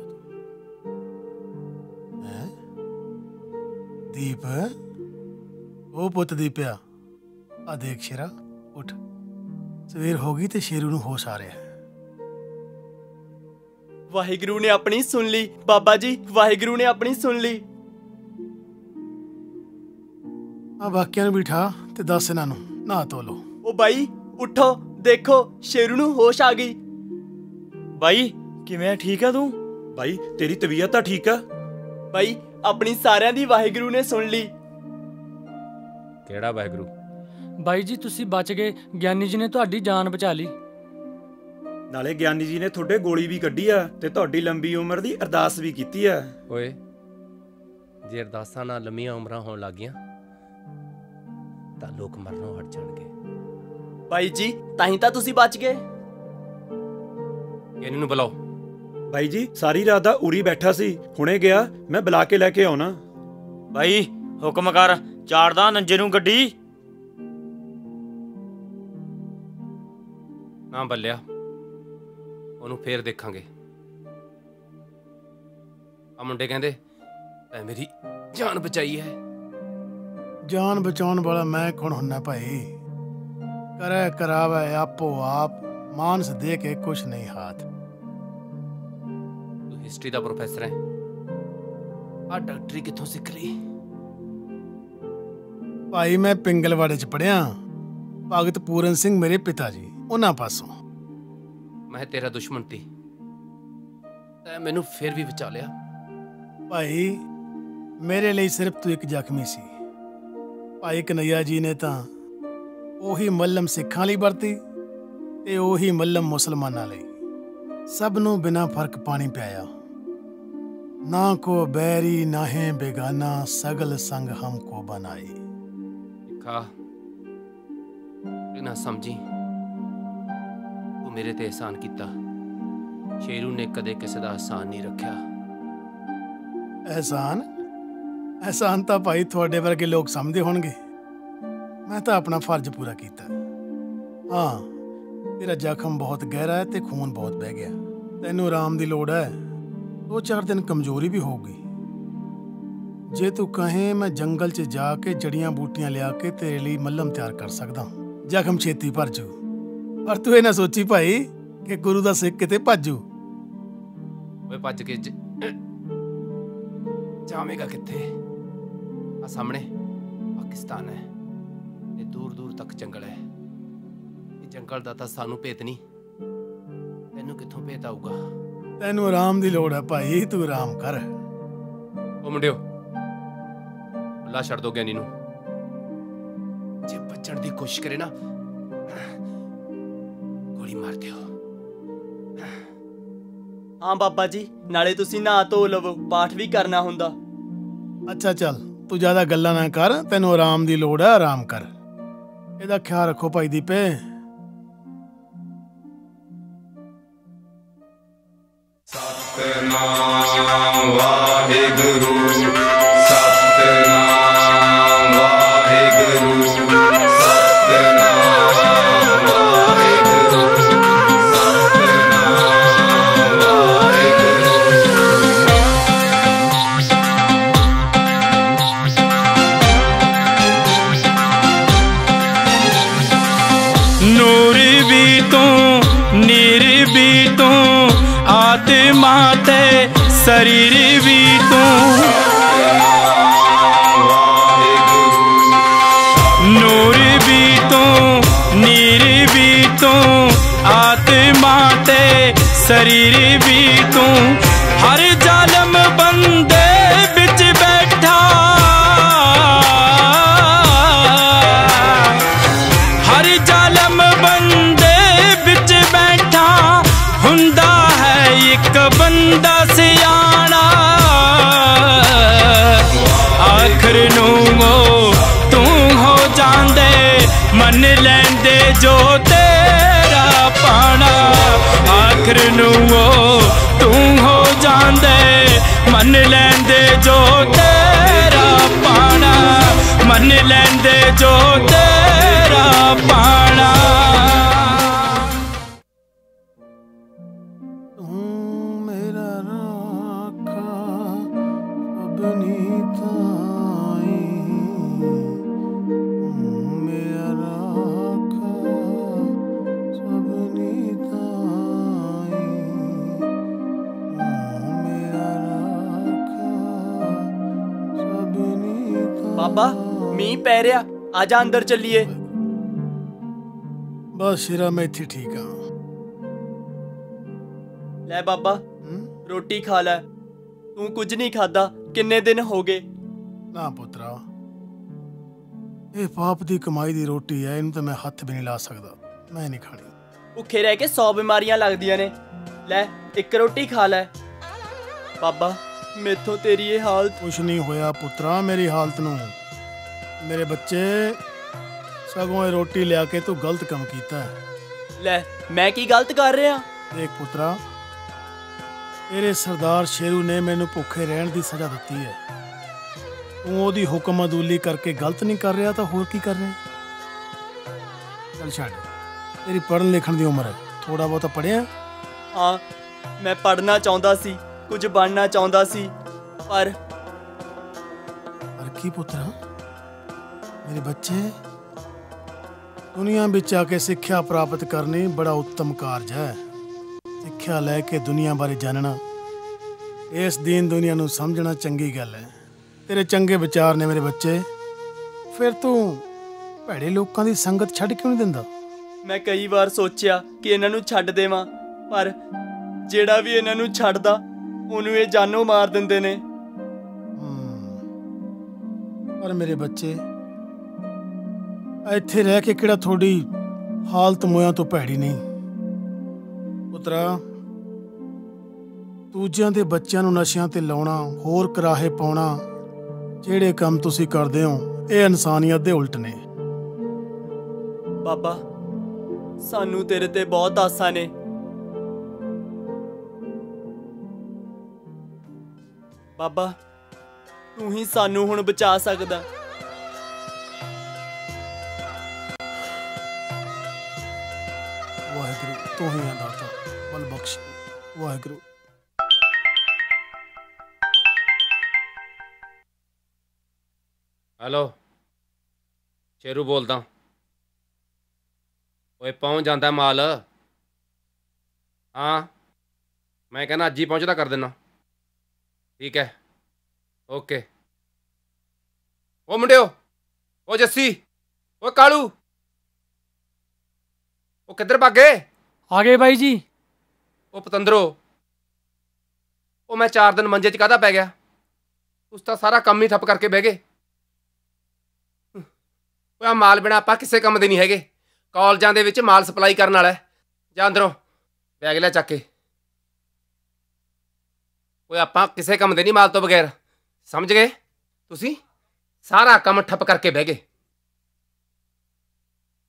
ਹੈ ਦੀਪ, ਉਹ ਪੁੱਤ ਦੀਪਿਆ, ਆ ਦੇਖ ਸ਼ੇਰਾ, ਉੱਠ। ਸਵੇਰ ਹੋ ਗਈ ਤੇ ਸ਼ੇਰੂ ਨੂੰ ਹੋਸ਼ ਆ ਰਿਹਾ। ਵਾਹਿਗੁਰੂ ਨੇ ਆਪਣੀ ਸੁਣ ਲਈ ਬਾਬਾ ਜੀ, ਵਾਹਿਗੁਰੂ ਨੇ ਆਪਣੀ ਸੁਣ ਲਈ। ਆ ਬਾਕੀਆਂ ਨੂੰ ਬਿਠਾ ਤੇ ਦੱਸ ਇਹਨਾਂ ਨੂੰ ਨਹਾ ਧੋ ਲੋ। ਉਹ ਬਾਈ ਉੱਠੋ, ਦੇਖੋ ਸ਼ੇਰੂ ਨੂੰ ਹੋਸ਼ ਆ ਗਈ। ਬਾਈ ਕਿਵੇਂ ਆ, ਠੀਕ ਆ ਤੂੰ? ਬਾਈ ਤੇਰੀ ਤਬੀਅਤ ਤਾਂ ਠੀਕ ਆ? ਬਾਈ ਆਪਣੀ ਸਾਰਿਆਂ ਦੀ ਵਾਹਿਗੁਰੂ ਨੇ ਸੁਣ ਲਈ। ਕਿਹੜਾ ਵਾਹਿਗੁਰੂ? ਬਾਈ ਜੀ ਤੁਸੀਂ ਬਚ ਗਏ, ਗਿਆਨੀ ਜੀ ਨੇ ਤੁਹਾਡੀ ਜਾਨ ਬਚਾ ਲਈ। ਨਾਲੇ ਗਿਆਨੀ ਜੀ ਨੇ ਤੁਹਾਡੇ ਗੋਲੀ ਵੀ ਕੱਢੀ ਆ ਤੇ ਤੁਹਾਡੀ ਲੰਬੀ ਉਮਰ ਦੀ ਅਰਦਾਸ ਵੀ ਕੀਤੀ ਆ। ਓਏ ਜੇ ਅਰਦਾਸਾਂ ਨਾਲ ਲੰਮੀਆਂ ਉਮਰਾਂ ਹੋਣ ਲੱਗ ਗਈਆਂ ਤਾਂ ਲੋਕ ਮਰਨੋਂ ਹਟ ਜਾਣਗੇ। ਬਾਈ ਜੀ ਤਾਂ ਹੀ ਤਾਂ ਤੁਸੀਂ ਬਚ ਗਏ। ਗਿਆਨੀ ਨੂੰ ਬੁਲਾਓ। ਬਾਈ ਜੀ ਸਾਰੀ ਰਾਤ ਦਾ ਉਰੀ ਬੈਠਾ ਸੀ, ਹੁਣੇ ਗਿਆ, ਮੈਂ ਬੁਲਾ ਕੇ ਲੈ ਕੇ ਆਉਣਾ। ਬਾਈ ਹੁਕਮ ਕਰ, ਚਾੜਦਾ ਨੰਜੇ ਨੂੰ ਗੱਡੀ। ਨਾ ਬੱਲਿਆ, ਉਹਨੂੰ ਫੇਰ ਦੇਖਾਂਗੇ। ਆ ਮੁੰਡੇ ਕਹਿੰਦੇ ਐ ਮੇਰੀ ਜਾਨ ਬਚਾਈ ਹੈ। ਜਾਨ ਬਚਾਉਣ ਵਾਲਾ ਮੈਂ ਕੌਣ ਹੁੰਨਾ ਭਾਈ? ਕਰੇ ਕਰਾਵੇ ਆਪੋ ਆਪ, ਮਾਨਸ ਦੇ ਕੇ ਕੁਛ ਨਹੀਂ ਹਾਥ। ਤੂੰ ਹਿਸਟਰੀ ਦਾ ਪ੍ਰੋਫੈਸਰ ਹੈ, ਆ ਡਾਕਟਰੀ ਕਿੱਥੋਂ ਸਿੱਖ ਲਈ? ਭਾਈ ਮੈਂ ਪਿੰਗਲਵਾੜੇ ਚ ਪੜਿਆ, ਭਗਤ ਪੂਰਨ ਸਿੰਘ ਮੇਰੇ ਪਿਤਾ ਜੀ, ਉਹਨਾਂ ਪਾਸੋਂ। ਮੈਂ ਤੇਰਾ ਦੁਸ਼ਮਣ ਸੀ, ਤੈਂ ਮੈਨੂੰ ਫਿਰ ਵੀ ਬਚਾ ਲਿਆ। ਭਾਈ ਮੇਰੇ ਲਈ ਸਿਰਫ ਤੂੰ ਇੱਕ ਜ਼ਖਮੀ ਸੀ। ਭਾਈ ਕਨਈਆ ਜੀ ਨੇ ਤਾਂ ਉਹੀ ਮੱਲਮ ਸਿੱਖਾਂ ਲਈ ਵਰਤੀ ਤੇ ਉਹੀ ਮੱਲਮ ਮੁਸਲਮਾਨਾਂ ਲਈ। ਸਭ ਨੂੰ ਬਿਨਾਂ ਫਰਕ ਪਾਣੀ ਪਿਆਇਆ। ਨਾ ਕੋ ਬੈਰੀ ਨਾਹੇ ਬੇਗਾਨਾ, ਸਗਲ ਸੰਗ ਹਮ ਕੋ ਬਨਾਈ। ਖਾ ਨਾ ਸਮਝੀ, ਤੂੰ ਮੇਰੇ ਤੇ ਅਹਿਸਾਨ ਕੀਤਾ। ਸ਼ੇਰੂ ਨੇ ਕਦੇ ਕਿਸੇ ਦਾ ਅਹਿਸਾਨ ਨਹੀਂ ਰੱਖਿਆ। ਅਹਿਸਾਨ ਅਹਿਸਾਨ ਤਾਂ ਭਾਈ ਤੁਹਾਡੇ ਵਰਗੇ ਲੋਕ ਸਮਝਦੇ ਹੋਣਗੇ। ਮੈਂ ਤਾਂ ਆਪਣਾ ਫਰਜ਼ ਪੂਰਾ ਕੀਤਾ। ਹਾਂ, ਤੇਰਾ ਜ਼ਖਮ ਬਹੁਤ ਗਹਿਰਾ ਹੈ ਤੇ ਖੂਨ ਬਹੁਤ ਵਹਿ ਗਿਆ। ਤੈਨੂੰ ਆਰਾਮ ਦੀ ਲੋੜ ਹੈ। ਦੋ ਚਾਰ ਦਿਨ ਕਮਜ਼ੋਰੀ ਵੀ ਹੋਊਗੀ। ਜੇ ਤੂੰ ਕਹੇ ਮੈਂ ਜੰਗਲ 'ਚ ਜਾ ਕੇ ਜੜੀਆਂ ਬੂਟੀਆਂ ਲਿਆ ਕੇ ਤੇਰੇ ਲਈ ਮੱਲਮ ਤਿਆਰ ਕਰ ਸਕਦਾ। ਜ਼ਖਮ ਛੇਤੀ ਭਰ ਜੂ। ਪਰ ਤੂੰ ਇਹ ਨਾ ਸੋਚੀ ਭਾਈ ਕਿ ਗੁਰੂ ਦਾ ਸਿੱਖ ਕਿਤੇ ਭੱਜੂ। ਓਏ ਭੱਜ ਕੇ ਜਾਵੇਂਗਾ ਕਿੱਥੇ? ਆ ਸਾਹਮਣੇ ਪਾਕਿਸਤਾਨ ਹੈ ਤੇ ਦੂਰ ਦੂਰ ਤੱਕ ਜੰਗਲ ਹੈ। ਇਹ ਜੰਗਲ ਦਾ ਤਾਂ ਸਾਨੂੰ ਭੇਤ ਨਹੀਂ, ਤੈਨੂੰ ਕਿੱਥੋਂ ਭੇਤ ਆਊਗਾ? ਤੈਨੂੰ ਆਰਾਮ ਦੀ ਲੋੜ ਹੈ ਭਾਈ, ਤੂੰ ਆਰਾਮ ਕਰ। ਉਹ ਮੁੰਡਿਓ, ਅੱਲਾ ਛੱਡ ਦੋ ਗਿਆਨੀ ਨੂੰ। ਜੇ ਬਚਣ ਦੀ ਕੋਸ਼ਿਸ਼ ਕਰੇ ਨਾ, ਗੋਲੀ ਮਾਰ ਦਿਓ। ਹਾਂ ਬਾਬਾ ਜੀ, ਨਾਲੇ ਤੁਸੀਂ ਨਹਾ ਧੋ ਲਵੋ, ਪਾਠ ਵੀ ਕਰਨਾ ਹੁੰਦਾ। ਅੱਛਾ ਚੱਲ, ਤੂੰ ਜ਼ਿਆਦਾ ਗੱਲਾਂ ਨਾ ਕਰ, ਤੈਨੂੰ ਆਰਾਮ ਦੀ ਲੋੜ ਹੈ, ਆਰਾਮ ਕਰ। ਇਹਦਾ ਖਿਆਲ ਰੱਖੋ ਭਾਈ ਦੀਪੇ। ਸਤਿਨਾਮ ਵਾਹਿਗੁਰੂ ਸਤਿਨਾਮ ਵਾਹਿਗੁਰੂ ਸਤਿਨਾਮ ਵਾਹਿਗੁਰੂ ਸਤਿਨਾਮ ਵਾਹਿਗੁਰੂ। ਨੂਰ ਵੀ ਤੂੰ ਨੀਰ ਵੀ ਤੂੰ आत्मा ते शरीर भी तू नूर भी तू नीर भी तू आत्मा ते शरीर भी तू हर जालम बंदे बिच बैठा हर जालम बंदे बिच बैठा हुंदा एक बंदा सियाना आखिर नू तू हो जांदे मन लैंदे जो तेरा पाना आखिर नू तू हो जांदे मन लैंदे जो तेरा पाना मन लैंदे जो तेरा पाना। ਬਾਬਾ ਮੀਂਹ ਪੈ ਰਿਹਾ, ਆਜਾ ਅੰਦਰ ਚੱਲੀਏ। ਬਸ ਸ਼ੇਰਾ ਮੈਂ ਇੱਥੇ ਠੀਕ ਆ। ਲੈ ਬਾਬਾ ਰੋਟੀ ਖਾ ਲੈ, ਤੂੰ ਕੁਝ ਨਹੀਂ ਖਾਦਾ, ਕਿੰਨੇ ਦਿਨ ਹੋ ਗਏ। ਨਾ ਪੁੱਤਰਾ, ਇਹ ਪਾਪ ਦੀ ਕਮਾਈ ਦੀ ਰੋਟੀ ਹੈ, ਇਹਨੂੰ ਤਾਂ ਮੈਂ ਹੱਥ ਵੀ ਨਹੀਂ ਲਾ ਸਕਦਾ, ਮੈਂ ਨਹੀਂ ਖਾਣੀ। ਭੁੱਖੇ ਰਹਿ ਕੇ ਸੌ ਬਿਮਾਰੀਆਂ ਲੱਗਦੀਆਂ ਨੇ, ਲੈ ਇੱਕ ਰੋਟੀ ਖਾ ਲੈ। ਬਾਬਾ ਮੈਥੋਂ ਤੇਰੀ ਇਹ ਹਾਲਤ। ਕੁਛ ਨਹੀਂ ਹੋਇਆ ਪੁੱਤਰਾ ਮੇਰੀ ਹਾਲਤ ਨੂੰ, ਮੇਰੇ ਬੱਚੇ ਸਗੋਂ ਇਹ ਰੋਟੀ ਲਿਆ ਕੇ ਤੂੰ ਗਲਤ ਕੰਮ ਕੀਤਾ। ਲੈ ਮੈਂ ਕੀ ਗਲਤ ਕਰ ਰਿਹਾ? ਦੇਖ ਪੁੱਤਰਾ, ਤੇਰੇ ਸਰਦਾਰ ਸ਼ੇਰੂ ਨੇ ਮੈਨੂੰ ਭੁੱਖੇ ਰਹਿਣ ਦੀ ਸਜ਼ਾ ਦਿੱਤੀ ਹੈ, ਤੂੰ ਉਹਦੀ ਹੁਕਮ ਅਦੂਲੀ ਕਰਕੇ ਗਲਤ ਨਹੀਂ ਕਰ ਰਿਹਾ ਤਾਂ ਹੋਰ ਕੀ ਕਰ ਰਿਹਾ। ਚੱਲ ਛੱਡ, ਤੇਰੀ ਪੜ੍ਹਨ ਲਿਖਣ ਦੀ ਉਮਰ ਹੈ, ਥੋੜਾ ਬਹੁਤਾ ਪੜ੍ਹਿਆ? ਹਾਂ ਮੈਂ ਪੜ੍ਹਨਾ ਚਾਹੁੰਦਾ ਸੀ, ਕੁਝ ਬਣਨਾ ਚਾਹੁੰਦਾ ਸੀ, ਪਰ ਪਰ ਕੀ ਪੁੱਤਰਾ ਮੇਰੇ ਬੱਚੇ, ਦੁਨੀਆ ਵਿੱਚ ਆ ਕੇ ਸਿੱਖਿਆ ਪ੍ਰਾਪਤ ਕਰਨੀ ਬੜਾ ਉੱਤਮ ਕਾਰਜ ਹੈ। ਸਿੱਖਿਆ ਲੈ ਕੇ ਦੁਨੀਆ ਬਾਰੇ ਜਾਣਨਾ, ਇਸ ਦੀਨ ਦੁਨੀਆ ਨੂੰ ਸਮਝਣਾ ਚੰਗੀ ਗੱਲ ਹੈ। ਤੇਰੇ ਚੰਗੇ ਵਿਚਾਰ ਨੇ ਮੇਰੇ ਬੱਚੇ, ਫਿਰ ਤੂੰ ਭੈੜੇ ਲੋਕਾਂ ਦੀ ਸੰਗਤ ਛੱਡ ਕਿਉਂ ਨਹੀਂ ਦਿੰਦਾ? ਮੈਂ ਕਈ ਵਾਰ ਸੋਚਿਆ ਕਿ ਇਹਨਾਂ ਨੂੰ ਛੱਡ ਦੇਵਾਂ, ਪਰ ਜਿਹੜਾ ਵੀ ਇਹਨਾਂ ਨੂੰ ਛੱਡਦਾ ਉਹਨੂੰ ਇਹ ਜਾਨੋਂ ਮਾਰ ਦਿੰਦੇ ਨੇ। ਪਰ ਮੇਰੇ ਬੱਚੇ, ਇੱਥੇ ਰਹਿ ਕੇ ਕਿਹੜਾ ਤੁਹਾਡੀ ਹਾਲਤ ਮੋਇਆਂ ਤੋਂ ਭੈੜੀ ਨਹੀਂ। ਪੁੱਤਰਾ, ਦੂਜਿਆਂ ਦੇ ਬੱਚਿਆਂ ਨੂੰ ਨਸ਼ਿਆਂ ਤੇ ਲਾਉਣਾ, ਹੋਰ ਕਰਾਹੇ ਪਾਉਣਾ, ਜਿਹੜੇ ਕੰਮ ਤੁਸੀਂ ਕਰਦੇ ਹੋ ਇਹ ਇਨਸਾਨੀਅਤ ਦੇ ਉਲਟ ਨੇ। ਬਾਬਾ ਸਾਨੂੰ ਤੇਰੇ ਤੇ ਬਹੁਤ ਆਸਾਂ ਨੇ। ਬਾਬਾ ਤੂੰ ਹੀ ਸਾਨੂੰ ਹੁਣ ਬਚਾ ਸਕਦਾ। ਵਾਹਿਗੁਰੂ ਤੂੰ ਹੀ ਆ ਦਾਤਾ, ਬਲ ਬਖਸ਼। ਵਾਹਿਗੁਰੂ। ਹੈਲੋ ਸ਼ੇਰੂ ਬੋਲਦਾ। ਓਏ ਪਹੁੰਚ ਜਾਂਦਾ ਮਾਲ? ਹਾਂ ਮੈਂ ਕਹਿੰਦਾ ਅੱਜ ਹੀ ਪਹੁੰਚਦਾ ਕਰ ਦੇਣਾ। ਠੀਕ ਹੈ ਓਕੇ। ਉਹ ਮੁੰਡਿਓ, ਉਹ ਜੱਸੀ, ਉਹ ਕਾਲੂ, ਉਹ ਕਿੱਧਰ ਭਾਗੇ? ਆ ਗਏ ਬਾਈ ਜੀ। ਉਹ ਪਤੰਦਰੋ, ਉਹ ਮੈਂ ਚਾਰ ਦਿਨ ਮੰਜੇ 'ਚ ਕਾਹਦਾ ਪੈ ਗਿਆ? ਉਸ ਤਾਂ ਸਾਰਾ ਕੰਮ ਹੀ ਠੱਪ ਕਰਕੇ ਬਹਿ ਗਏ। ਉਹ ਆ ਮਾਲ ਬਿਨਾਂ ਆਪਾਂ ਕਿਸੇ ਕੰਮ ਦੇ ਨਹੀਂ ਹੈਗੇ। ਕਾਲਜਾਂ ਦੇ ਵਿੱਚ ਮਾਲ ਸਪਲਾਈ ਕਰਨ ਵਾਲਾ। ਜਾਂ ਅੰਦਰੋਂ ਬੈਗ ਲੈ ਚੱਕ ਕੇ। ਓਏ ਆਪਾਂ ਕਿਸੇ ਕੰਮ ਦੇ ਨਹੀਂ ਮਾਲ ਤੋਂ ਬਗੈਰ, ਸਮਝ ਗਏ ਤੁਸੀਂ? ਸਾਰਾ ਕੰਮ ਠੱਪ ਕਰਕੇ ਬਹਿ ਗਏ।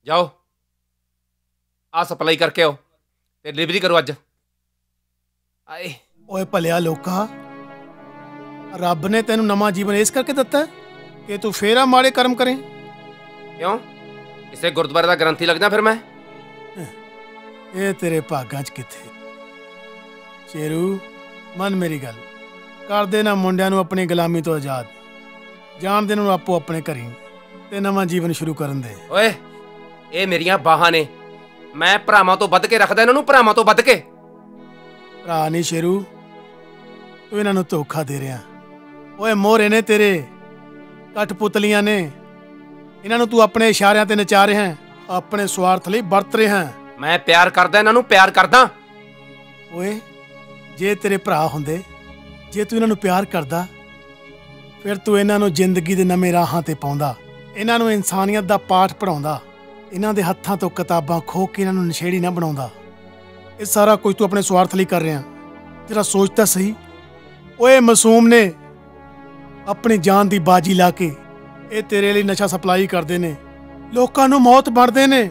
ਜਾਓ ਆ ਸਪਲਾਈ ਕਰਕੇ ਆਓ ਤੇ ਡਿਲੀਵਰੀ ਕਰੋ ਅੱਜ। ਆਏ ਓਏ ਭਲਿਆ ਲੋਕਾ, ਰੱਬ ਨੇ ਤੈਨੂੰ ਨਵਾਂ ਜੀਵਨ ਇਸ ਕਰਕੇ ਦਿੱਤਾ ਹੈ ਕਿ ਤੂੰ ਫੇਰ ਆ ਮਾੜੇ ਕਰਮ ਕਰੇ। ਕਿਉਂ ਕਿਸੇ ਗੁਰਦੁਆਰੇ ਦਾ ਗ੍ਰੰਥੀ ਲੱਗਦਾ ਫਿਰ ਮੈਂ? ਇਹ ਤੇਰੇ ਭਾਗਾਂ 'ਚ ਕਿੱਥੇ। ਸ਼ੇਰੂ ਮੰਨ ਮੇਰੀ ਗੱਲ, ਕਰ ਦੇ ਨਾ ਮੁੰਡਿਆਂ ਨੂੰ ਆਪਣੀ ਗੁਲਾਮੀ ਤੋਂ ਆਜ਼ਾਦ, ਜਾਣ ਦੇ ਨੂੰ ਆਪੋ ਆਪਣੇ ਘਰੀ ਤੇ ਨਵਾਂ ਜੀਵਨ ਸ਼ੁਰੂ ਕਰਨ ਦੇ। ਓਏ ਇਹ ਮੇਰੀਆਂ ਬਾਹਾਂ ਨੇ, ਮੈਂ ਭਰਾਵਾਂ ਤੋਂ ਵੱਧ ਕੇ ਰੱਖਦਾ ਇਹਨਾਂ ਨੂੰ, ਭਰਾਵਾਂ ਤੋਂ ਵੱਧ ਕੇ। ਭਰਾ ਨਹੀਂ ਸ਼ੇਰੂ, ਤੂੰ ਇਹਨਾਂ ਨੂੰ ਧੋਖਾ ਦੇ ਰਿਹਾ। ਓਏ ਮੋਹਰੇ ਨੇ ਤੇਰੇ, ਕਠਪੁਤਲੀਆਂ ਨੇ, ਇਹਨਾਂ ਨੂੰ ਤੂੰ ਆਪਣੇ ਇਸ਼ਾਰਿਆਂ ਤੇ ਨਚਾ ਰਿਹਾ ਹੈ, ਆਪਣੇ ਸਵਾਰਥ ਲਈ ਵਰਤ ਰਿਹਾ ਹੈ। ਮੈਂ ਪਿਆਰ ਕਰਦਾ ਇਹਨਾਂ ਨੂੰ, ਪਿਆਰ ਕਰਦਾ। ਓਏ ਜੇ ਤੇਰੇ ਭਰਾ ਹੁੰਦੇ, ਜੇ ਤੂੰ ਇਹਨਾਂ ਨੂੰ ਪਿਆਰ ਕਰਦਾ, ਫਿਰ ਤੂੰ ਇਹਨਾਂ ਨੂੰ ਜ਼ਿੰਦਗੀ ਦੇ ਨਵੇਂ ਰਾਹਾਂ ਤੇ ਪਾਉਂਦਾ, ਇਹਨਾਂ ਨੂੰ ਇਨਸਾਨੀਅਤ ਦਾ ਪਾਠ ਪੜਾਉਂਦਾ, ਇਹਨਾਂ ਦੇ ਹੱਥਾਂ ਤੋਂ ਕਿਤਾਬਾਂ ਖੋਹ ਕੇ ਇਹਨਾਂ ਨੂੰ ਨਸ਼ੇੜੀ ਨਾ ਬਣਾਉਂਦਾ। ਇਹ ਸਾਰਾ ਕੁਝ ਤੂੰ ਆਪਣੇ ਸਵਾਰਥ ਲਈ ਕਰ ਰਿਹਾ। ਜਰਾ ਸੋਚ ਤਾਂ ਸਹੀ। ਓਏ ਮਾਸੂਮ ਨੇ ਆਪਣੀ ਜਾਨ ਦੀ ਬਾਜੀ ਲਾ ਕੇ ਇਹ ਤੇਰੇ ਲਈ ਨਸ਼ਾ ਸਪਲਾਈ ਕਰਦੇ ਨੇ, ਲੋਕਾਂ ਨੂੰ ਮੌਤ ਬਣਦੇ ਨੇ।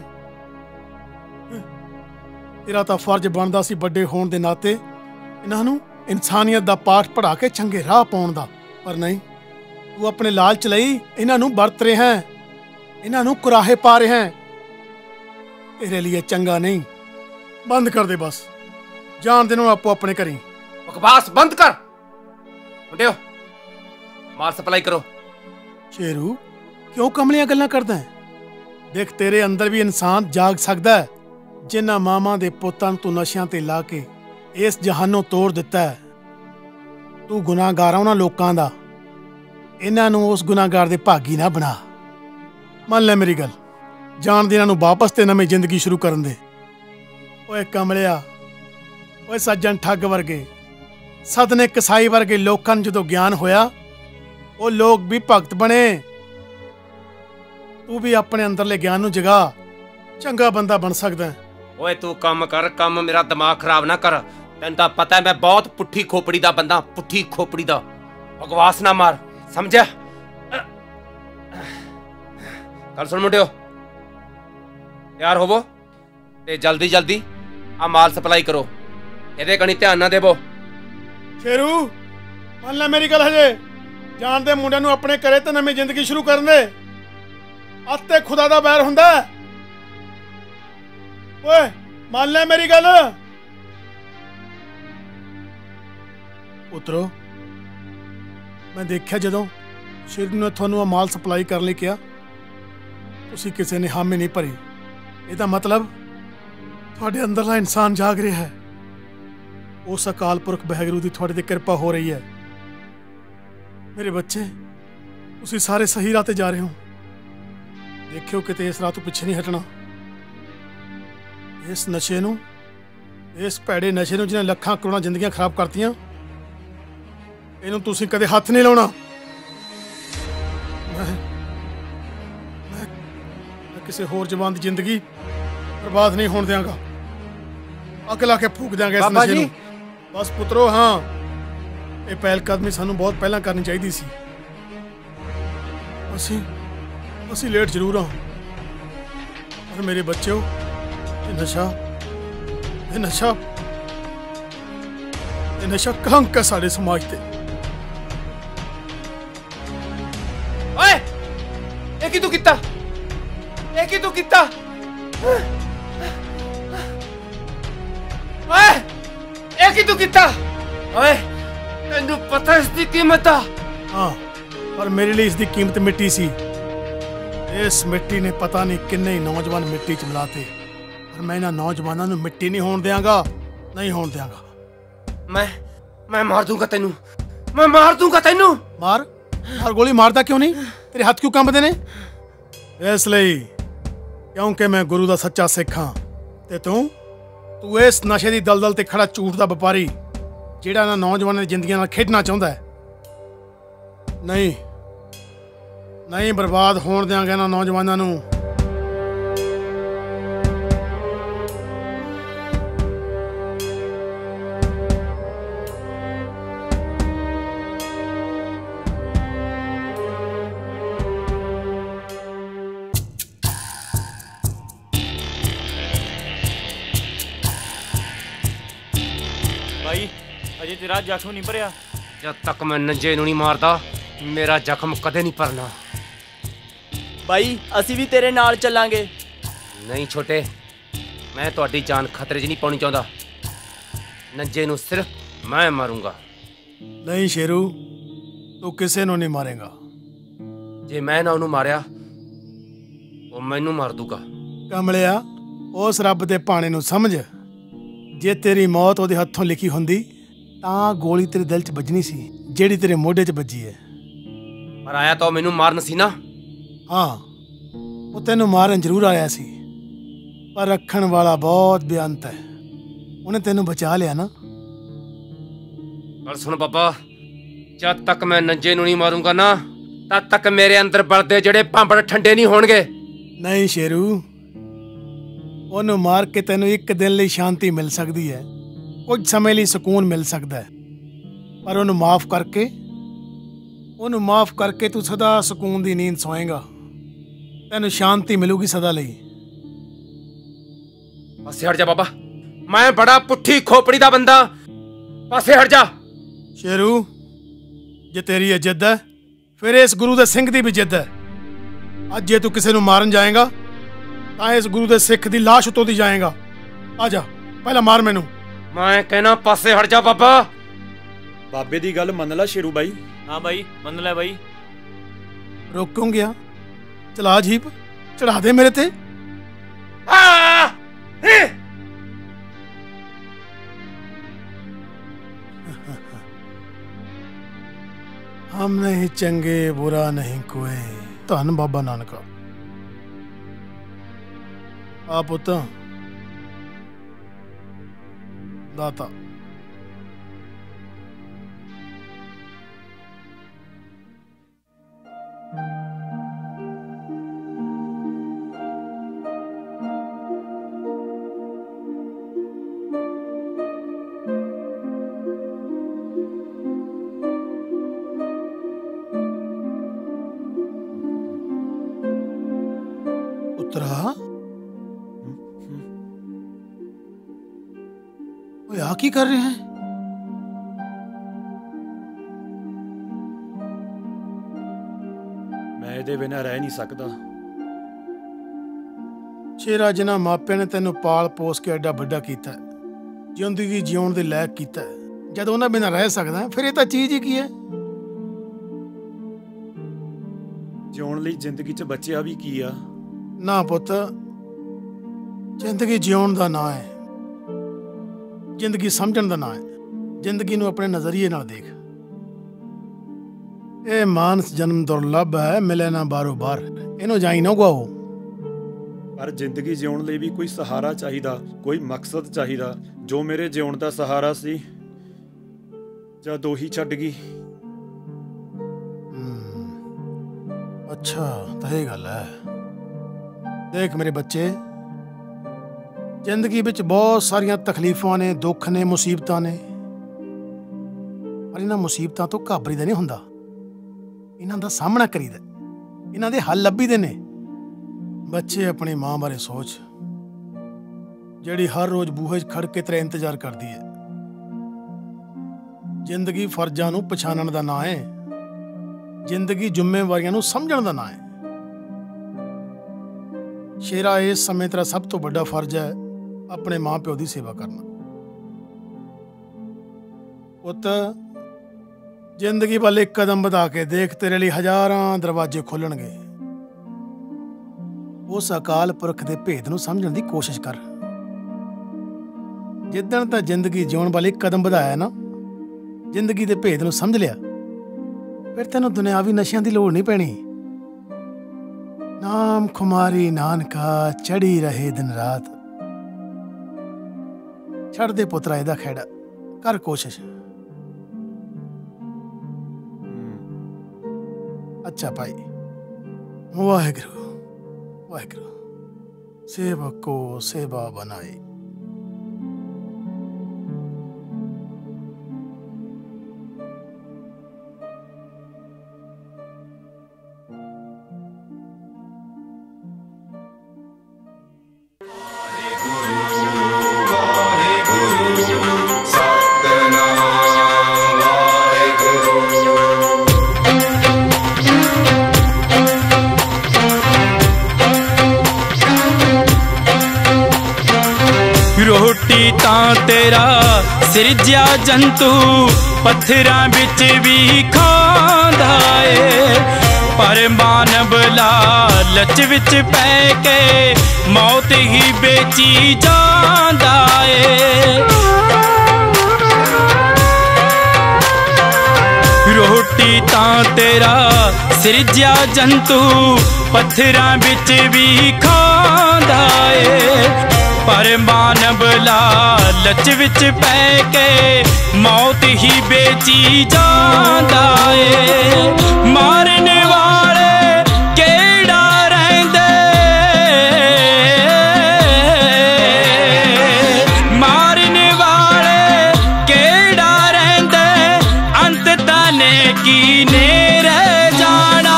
ਤੇਰਾ ਤਾਂ ਫਰਜ਼ ਬਣਦਾ ਸੀ ਵੱਡੇ ਹੋਣ ਦੇ ਨਾਤੇ ਇਹਨਾਂ ਨੂੰ ਇਨਸਾਨੀਅਤ ਦਾ ਪਾਠ ਪੜ੍ਹਾ ਕੇ ਚੰਗੇ ਰਾਹ ਪਾਉਣ ਦਾ, ਪਰ ਨਹੀਂ, ਤੂੰ ਆਪਣੇ ਲਾਲਚ ਲਈ ਇਹਨਾਂ ਨੂੰ ਵਰਤ ਰਿਹਾ ਹੈ, ਇਹਨਾਂ ਨੂੰ ਕੁਰਾਹੇ ਪਾ ਰਿਹਾ ਹੈ। ਤੇਰੇ ਲਈ ਚੰਗਾ ਨਹੀਂ। ਬੰਦ ਕਰ ਦੇ ਬਸ, ਜਾਣ ਦੇ ਨੂੰ ਆਪੋ ਆਪਣੇ ਘਰੀ। ਬਕਵਾਸ ਬੰਦ ਕਰ ਮੁੰਡਿਓ, ਮਾਲ ਸਪਲਾਈ ਕਰੋ। ਸ਼ੇਰੂ ਕਿਉਂ ਕਮਲੀਆਂ ਗੱਲਾਂ ਕਰਦਾ ਹੈ? ਦੇਖ ਤੇਰੇ ਅੰਦਰ ਵੀ ਇਨਸਾਨ ਜਾਗ ਸਕਦਾ ਹੈ। ਜਿਨ੍ਹਾਂ ਮਾਵਾਂ ਦੇ ਪੁੱਤਾਂ ਨੂੰ ਤੂੰ ਨਸ਼ਿਆਂ ਤੇ ਲਾ ਕੇ ਇਸ ਜਹਾਨੋਂ ਤੋੜ ਦਿੱਤਾ ਹੈ, ਤੂੰ ਗੁਨਾਹਗਾਰ ਉਹਨਾਂ ਲੋਕਾਂ ਦਾ, ਇਹਨਾਂ ਨੂੰ ਉਸ ਗੁਨਾਹਗਾਰ ਦੇ ਭਾਗੀ ਨਾ ਬਣਾ। ਮੰਨ ਲੈ ਮੇਰੀ ਗੱਲ, ਜਾਣ ਦੇ ਇਹਨਾਂ ਨੂੰ ਵਾਪਸ ਤੇ ਨਵੀਂ ਜ਼ਿੰਦਗੀ ਸ਼ੁਰੂ ਕਰਨ ਦੇ। ਓਏ ਕਮਲਿਆ, ਓਏ ਸੱਜਣ ਠੱਗ ਵਰਗੇ, ਸਦਨੇ ਕਸਾਈ ਵਰਗੇ ਲੋਕਾਂ ਨੂੰ ਜਦੋਂ ਗਿਆਨ ਹੋਇਆ, ਉਹ ਲੋਕ ਵੀ ਭਗਤ ਬਣੇ। ਤੂੰ ਵੀ ਆਪਣੇ ਅੰਦਰਲੇ ਗਿਆਨ ਨੂੰ ਜਗਾ, ਚੰਗਾ ਬੰਦਾ ਬਣ ਸਕਦਾ ਹੈ। ਓਏ ਤੂੰ ਕੰਮ ਕਰ ਕੰਮ, ਮੇਰਾ ਦਿਮਾਗ ਖਰਾਬ ਨਾ ਕਰ। ਤੈਨੂੰ ਤਾਂ ਪਤਾ ਮੈਂ ਬਹੁਤ ਪੁੱਠੀ ਖੋਪੜੀ ਦਾ ਬੰਦਾ, ਪੁੱਠੀ ਖੋਪੜੀ ਦਾ। ਬਕਵਾਸ ਨਾ ਮਾਰ, ਸਮਝਿਆ? ਗੱਲ ਸੁਣ ਮੁੰਡਿਓ, ਤਿਆਰ ਹੋਵੋ ਤੇ ਜਲਦੀ ਜਲਦੀ ਆ ਮਾਲ ਸਪਲਾਈ ਕਰੋ। ਇਹਦੇ ਕਣੀ ਧਿਆਨ ਨਾ ਦੇਵੋ। ਸ਼ੇਰੂ ਮੰਨ ਲੈ ਮੇਰੀ ਗੱਲ, ਹਜੇ ਜਾਣ ਦੇ ਮੁੰਡਿਆਂ ਨੂੰ ਆਪਣੇ ਘਰੇ ਤੇ ਨਵੀਂ ਜ਼ਿੰਦਗੀ ਸ਼ੁਰੂ ਕਰਨ ਦੇ। ਅੱਤੇ ਖੁਦਾ ਦਾ ਵੈਰ ਹੁੰਦਾ। ਓਏ ਮੰਨ ਲੈ ਮੇਰੀ ਗੱਲ। ਪੁੱਤਰੋ, ਮੈਂ ਦੇਖਿਆ ਜਦੋਂ ਸ਼ੇਰੂ ਨੇ ਤੁਹਾਨੂੰ ਆ ਮਾਲ ਸਪਲਾਈ ਕਰਨ ਲਈ ਕਿਹਾ, ਤੁਸੀਂ ਕਿਸੇ ਨੇ ਹਾਮੀ ਨਹੀਂ ਭਰੀ। ਇਹਦਾ ਮਤਲਬ ਤੁਹਾਡੇ ਅੰਦਰਲਾ ਇਨਸਾਨ ਜਾਗ ਰਿਹਾ ਹੈ। ਉਸ ਅਕਾਲ ਪੁਰਖ ਵਾਹਿਗੁਰੂ ਦੀ ਤੁਹਾਡੇ ਤੇ ਕਿਰਪਾ ਹੋ ਰਹੀ ਹੈ। ਮੇਰੇ ਬੱਚੇ, ਤੁਸੀਂ ਸਾਰੇ ਸਹੀ ਰਾਹ ਤੇ ਜਾ ਰਹੇ ਹੋ। ਦੇਖਿਓ ਕਿਤੇ ਇਸ ਰਾਹ ਤੋਂ ਪਿੱਛੇ ਨਹੀਂ ਹਟਣਾ। ਇਸ ਨਸ਼ੇ ਨੂੰ, ਇਸ ਭੈੜੇ ਨਸ਼ੇ ਨੂੰ ਜਿਹਨੇ ਲੱਖਾਂ ਕਰੋੜਾਂ ਜ਼ਿੰਦਗੀਆਂ ਖਰਾਬ ਕਰਤੀਆਂ, ਇਹਨੂੰ ਤੁਸੀਂ ਕਦੇ ਹੱਥ ਨਹੀਂ ਲਾਉਣਾ। ਮੈਂ ਮੈਂ ਕਿਸੇ ਹੋਰ ਜਵਾਨ ਦੀ ਜ਼ਿੰਦਗੀ ਬਰਬਾਦ ਨਹੀਂ ਹੋਣ ਦਿਆਂਗਾ। ਅੱਗ ਲਾ ਕੇ ਫੂਕ ਦਿਆਂਗਾ ਇਸ ਨਸ਼ੇ ਨੂੰ। ਬਸ ਪੁੱਤਰੋ, ਹਾਂ, ਇਹ ਪਹਿਲ ਕਦਮੀ ਸਾਨੂੰ ਬਹੁਤ ਪਹਿਲਾਂ ਕਰਨੀ ਚਾਹੀਦੀ ਸੀ। ਅਸੀਂ ਅਸੀਂ ਲੇਟ ਜ਼ਰੂਰ ਹਾਂ, ਪਰ ਮੇਰੇ ਬੱਚਿਓ, ਇਹ ਨਸ਼ਾ ਇਹ ਨਸ਼ਾ ਇਹ ਨਸ਼ਾ ਕਲੰਕ ਹੈ ਸਾਡੇ ਸਮਾਜ ਤੇ। ਓਏ ਇਹ ਕੀ ਤੂੰ ਕੀਤਾ? ਇਹ ਕੀ ਤੂੰ ਕੀਤਾ? ਓਏ ਇਹ ਕੀ ਤੂੰ ਕੀਤਾ? ਓਏ ਤੈਨੂੰ ਪਤਾ ਇਸ ਦੀ ਕੀਮਤ ਆ? ਹਾਂ, ਪਰ ਮੇਰੇ ਲਈ ਇਸ ਦੀ ਕੀਮਤ ਮਿੱਟੀ ਸੀ। ਇਸ ਮਿੱਟੀ ਨੇ ਪਤਾ ਨਹੀਂ ਕਿੰਨੇ ਨੌਜਵਾਨ ਮਿੱਟੀ 'ਚ ਮਿਲਾਤੇ, ਪਰ ਮੈਂ ਇਹਨਾਂ ਨੌਜਵਾਨਾਂ ਨੂੰ ਮਿੱਟੀ ਨਹੀਂ ਹੋਣ ਦਿਆਂਗਾ, ਨਹੀਂ ਹੋਣ ਦਿਆਂਗਾ। ਮੈਂ ਮੈਂ ਮਾਰ ਦੂੰਗਾ ਤੈਨੂੰ, ਮੈਂ ਮਾਰ ਦੂੰਗਾ ਤੈਨੂੰ। ਮਾਰ ਮਾਰ ਗੋਲੀ ਮਾਰਦਾ ਕਿਉਂ ਨਹੀਂ? ਤੇਰੇ ਹੱਥ ਕਿਉਂ ਕੰਬਦੇ ਨੇ? ਇਸ ਲਈ ਕਿਉਂਕਿ ਮੈਂ ਗੁਰੂ ਦਾ ਸੱਚਾ ਸਿੱਖ ਹਾਂ, ਤੇ ਤੂੰ ਤੂੰ ਇਸ ਨਸ਼ੇ ਦੀ ਦਲਦਲ ਤੇ ਖੜਾ ਝੂਠ ਦਾ ਵਪਾਰੀ, ਜਿਹੜਾ ਇਹਨਾਂ ਨੌਜਵਾਨਾਂ ਦੀ ਜ਼ਿੰਦਗੀਆਂ ਨਾਲ ਖੇਡਣਾ ਚਾਹੁੰਦਾ ਹੈ। ਨਹੀਂ ਨਹੀਂ, ਬਰਬਾਦ ਹੋਣ ਦਿਆਂਗੇ ਇਹਨਾਂ ਨੌਜਵਾਨਾਂ ਨੂੰ। ਹਜੇ ਤੇਰਾ ਜ਼ਖਮ ਨਹੀਂ ਭਰਿਆ। ਜਦ ਤੱਕ ਮੈਂ ਨੰਜੇ ਨੂੰ ਨਹੀਂ ਮਾਰਦਾ ਮੇਰਾ ਜ਼ਖਮ ਕਦੇ ਨਹੀਂ ਭਰਨਾ। ਬਾਈ ਅਸੀਂ ਵੀ ਤੇਰੇ ਨਾਲ ਚੱਲਾਂਗੇ। ਨਹੀਂ ਛੋਟੇ, ਮੈਂ ਤੁਹਾਡੀ ਜਾਨ ਖਤਰੇ 'ਚ ਨਹੀਂ ਪਾਉਣੀ ਚਾਹੁੰਦਾ। ਨੰਜੇ ਨੂੰ ਸਿਰਫ ਮੈਂ ਮਾਰੂੰਗਾ। ਨਹੀਂ ਸ਼ੇਰੂ, ਤੂੰ ਕਿਸੇ ਨੂੰ ਨਹੀਂ ਮਾਰੇਗਾ। ਜੇ ਮੈਂ ਨਾ ਉਹਨੂੰ ਮਾਰਿਆ ਉਹ ਮੈਨੂੰ ਮਾਰ ਦੂਗਾ। ਕਮਲਿਆ, ਉਸ ਰੱਬ ਦੇ ਭਾਣੇ ਨੂੰ ਸਮਝ। ਜੇ ਤੇਰੀ ਮੌਤ ਉਹਦੇ ਹੱਥੋਂ ਲਿਖੀ ਹੁੰਦੀ ਤਾਂ ਗੋਲੀ ਤੇਰੇ ਦਿਲ 'ਚ ਵੱਜਣੀ ਸੀ ਜਿਹੜੀ ਤੇਰੇ ਮੋਢੇ 'ਚ ਵੱਜੀ ਹੈ। ਪਰ ਆਇਆ ਤਾਂ ਉਹ ਮੈਨੂੰ ਮਾਰਨ ਸੀ ਨਾ। ਹਾਂ, ਉਹ ਤੈਨੂੰ ਮਾਰਨ ਜ਼ਰੂਰ ਆਇਆ ਸੀ, ਪਰ ਰੱਖਣ ਵਾਲਾ ਬਹੁਤ ਬੇਅੰਤ ਹੈ। ਉਹਨੇ ਤੈਨੂੰ ਬਚਾ ਲਿਆ ਨਾ। ਪਰ ਸੁਣ ਬਾਬਾ, ਜਦ ਤੱਕ ਮੈਂ ਨੰਜੇ ਨੂੰ ਨਹੀਂ ਮਾਰੂੰਗਾ ਨਾ ਤਦ ਤੱਕ ਮੇਰੇ ਅੰਦਰ ਬਲਦੇ ਜਿਹੜੇ ਭਾਂਬੜ ਠੰਡੇ ਨਹੀਂ ਹੋਣਗੇ। ਨਹੀਂ ਸ਼ੇਰੂ, ਉਹਨੂੰ ਮਾਰ ਕੇ ਤੈਨੂੰ ਇੱਕ ਦਿਨ ਲਈ ਸ਼ਾਂਤੀ ਮਿਲ ਸਕਦੀ ਹੈ, ਕੁਝ ਸਮੇਂ ਲਈ ਸਕੂਨ ਮਿਲ ਸਕਦਾ ਹੈ, ਪਰ ਉਹਨੂੰ ਮਾਫ ਕਰਕੇ ਉਹਨੂੰ ਮਾਫ ਕਰਕੇ ਤੂੰ ਸਦਾ ਸਕੂਨ ਦੀ ਨੀਂਦ ਸੋਏਗਾ। ਤੈਨੂੰ ਸ਼ਾਂਤੀ ਮਿਲੂਗੀ ਸਦਾ ਲਈ। ਪਾਸੇ ਹਟ ਜਾ ਬਾਬਾ, ਮੈਂ ਬੜਾ ਪੁੱਠੀ ਖੋਪੜੀ ਦਾ ਬੰਦਾ। ਪਾਸੇ ਹਟ ਜਾ। ਸ਼ੇਰੂ, ਜੇ ਤੇਰੀ ਇਹ ਜਿੱਦ ਹੈ ਫਿਰ ਇਸ ਗੁਰੂ ਦੇ ਸਿੰਘ ਦੀ ਵੀ ਜਿੱਦ ਹੈ। ਅੱਜ ਜੇ ਤੂੰ ਕਿਸੇ ਨੂੰ ਮਾਰਨ ਜਾਏਗਾ ਤਾਂ ਇਸ ਗੁਰੂ ਦੇ ਸਿੱਖ ਦੀ ਲਾਸ਼ ਉਤੋਂ ਦੀ ਜਾਏਗਾ। ਆ ਜਾ, ਪਹਿਲਾਂ ਮਾਰ ਮੈਨੂੰ। ਮੈਂ ਕਹਿਣਾ ਪਾਸੇ ਹਟ ਜਾ ਬਾਬਾ। ਬਾਬੇ ਦੀ ਗੱਲ ਮੰਨ ਲੈ ਸ਼ੇਰੂ ਬਾਈ। ਹਾਂ ਬਾਈ, ਮੰਨ ਲੈ ਬਾਈ। ਰੋਕੂੰ ਗਿਆ, ਚਲਾ ਜੀਪ, ਚੜਾ ਦੇ ਮੇਰੇ ਤੇ। ਹਮ ਨਹੀਂ ਚੰਗੇ ਬੁਰਾ ਨਹੀਂ ਕੋਏ। ਧੰਨ ਬਾਬਾ ਨਾਨਕਾ। ਆ ਪੁੱਤ ਦਾਤਾ, ਪੁੱਤਰਾ। ਓਏ ਆ ਕੀ ਕਰ ਰਹੇ ਹੈ? ਮੈਂ ਇਹਦੇ ਬਿਨਾਂ ਰਹਿ ਨਹੀਂ ਸਕਦਾ। ਸ਼ੇਰਾ, ਜਿਨ੍ਹਾਂ ਮਾਪਿਆਂ ਨੇ ਤੈਨੂੰ ਪਾਲ ਪੋਸ ਕੇ ਐਡਾ ਵੱਡਾ ਕੀਤਾ, ਜ਼ਿੰਦਗੀ ਜਿਉਣ ਦੇ ਲਾਇਕ ਕੀਤਾ, ਜਦ ਉਹਨਾਂ ਬਿਨਾਂ ਰਹਿ ਸਕਦਾ ਫਿਰ ਇਹ ਤਾਂ ਚੀਜ਼ ਹੀ ਕੀ ਹੈ? ਜਿਉਣ ਲਈ ਜ਼ਿੰਦਗੀ 'ਚ ਬਚਿਆ ਵੀ ਕੀ ਆ? ਨਾ ਪੁੱਤ, ਜ਼ਿੰਦਗੀ ਜਿਉਣ ਦਾ ਨਾਂ ਹੈ, ਜ਼ਿੰਦਗੀ ਸਮਝਣ ਦਾ ਨਾਂ ਹੈ। ਜ਼ਿੰਦਗੀ ਨੂੰ ਆਪਣੇ ਨਜ਼ਰੀਏ ਨਾਲ ਦੇਖ। ਇਹ ਮਾਨਸ ਜਨਮ ਦੁਰਲੱਭ ਹੈ, ਮਿਲੇ ਨਾ ਬਾਰੋ ਬਾਰ, ਇਹਨੂੰ ਜਾਈ ਨਾ ਗਵਾਓ। ਪਰ ਜ਼ਿੰਦਗੀ ਜਿਉਣ ਲਈ ਵੀ ਕੋਈ ਸਹਾਰਾ ਚਾਹੀਦਾ, ਕੋਈ ਮਕਸਦ ਚਾਹੀਦਾ। ਜੋ ਮੇਰੇ ਜਿਉਣ ਦਾ ਸਹਾਰਾ ਸੀ ਜਦ ਉਹੀ ਛੱਡ ਗਈ। ਅੱਛਾ, ਤਾਂ ਇਹ ਗੱਲ ਹੈ। ਦੇਖ ਮੇਰੇ ਬੱਚੇ, ਜ਼ਿੰਦਗੀ ਵਿੱਚ ਬਹੁਤ ਸਾਰੀਆਂ ਤਕਲੀਫਾਂ ਨੇ, ਦੁੱਖ ਨੇ, ਮੁਸੀਬਤਾਂ ਨੇ, ਪਰ ਇਹਨਾਂ ਮੁਸੀਬਤਾਂ ਤੋਂ ਘਾਬਰੀਦਾ ਨਹੀਂ ਹੁੰਦਾ। ਇਹਨਾਂ ਦਾ ਸਾਹਮਣਾ ਕਰੀਦਾ, ਇਹਨਾਂ ਦੇ ਹੱਲ ਲੱਭੀਦੇ ਨੇ। ਬੱਚੇ, ਆਪਣੀ ਮਾਂ ਬਾਰੇ ਸੋਚ, ਜਿਹੜੀ ਹਰ ਰੋਜ਼ ਬੂਹੇ 'ਚ ਖੜ ਕੇ ਤੇਰਾ ਇੰਤਜ਼ਾਰ ਕਰਦੀ ਹੈ। ਜ਼ਿੰਦਗੀ ਫਰਜ਼ਾਂ ਨੂੰ ਪਛਾਣਨ ਦਾ ਨਾਂ ਹੈ, ਜ਼ਿੰਦਗੀ ਜ਼ਿੰਮੇਵਾਰੀਆਂ ਨੂੰ ਸਮਝਣ ਦਾ ਨਾਂ ਹੈ। ਸ਼ੇਰਾ, ਇਸ ਸਮੇਂ ਤੇਰਾ ਸਭ ਤੋਂ ਵੱਡਾ ਫਰਜ਼ ਹੈ ਆਪਣੇ ਮਾਂ ਪਿਓ ਦੀ ਸੇਵਾ ਕਰਨਾ। ਪੁੱਤ, ਜ਼ਿੰਦਗੀ ਵੱਲ ਇੱਕ ਕਦਮ ਵਧਾ ਕੇ ਦੇਖ, ਤੇਰੇ ਲਈ ਹਜ਼ਾਰਾਂ ਦਰਵਾਜ਼ੇ ਖੋਲਣਗੇ। ਉਸ ਅਕਾਲ ਪੁਰਖ ਦੇ ਭੇਦ ਨੂੰ ਸਮਝਣ ਦੀ ਕੋਸ਼ਿਸ਼ ਕਰ। ਜਿੱਦਣ ਤਾਂ ਜ਼ਿੰਦਗੀ ਜਿਉਣ ਵੱਲ ਇੱਕ ਕਦਮ ਵਧਾਇਆ ਨਾ, ਜ਼ਿੰਦਗੀ ਦੇ ਭੇਦ ਨੂੰ ਸਮਝ ਲਿਆ, ਫਿਰ ਤੈਨੂੰ ਦੁਨਿਆਵੀ ਨਸ਼ਿਆਂ ਦੀ ਲੋੜ ਨਹੀਂ ਪੈਣੀ। ਨਾਮ ਖੁਮਾਰੀ ਨਾਨਕਾ ਚੜੀ ਰਹੇ ਦਿਨ ਰਾਤ। ਛੱਡ ਦੇ ਪੁੱਤਰਾ ਇਹਦਾ ਖਹਿੜਾ, ਕਰ ਕੋਸ਼ਿਸ਼। ਅੱਛਾ ਭਾਈ, ਵਾਹਿਗੁਰੂ ਵਾਹਿਗੁਰੂ, सेवक को सेवा बनाए। सतनाम तेरा सिरजिया जंतु पत्थरां विच भी खांदा ए, पर मानव लालच विच पै के मौत ही बेची जांदा ए। रोटी तां तेरा सिरजिया जंतु पत्थरां विच भी खांदा ए, पर मानव लालच विच पै के मौत ही बेची जांदा ए। मारने वाले केड़ा रहिंदे, मारने वाले केड़ा रहिंदे, अंत ताने की ने रह जाना।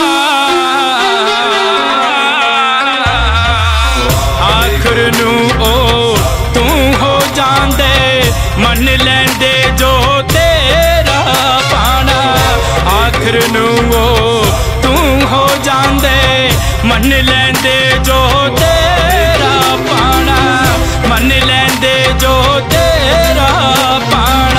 आखिर नू ओ तू हो जांदे, मन लैंदे जो तेरा पाना। आखिर नू ओ तू हो जांदे, मन लैंदे जो तेरा पाना, मन लैंदे जो तेरा पाना।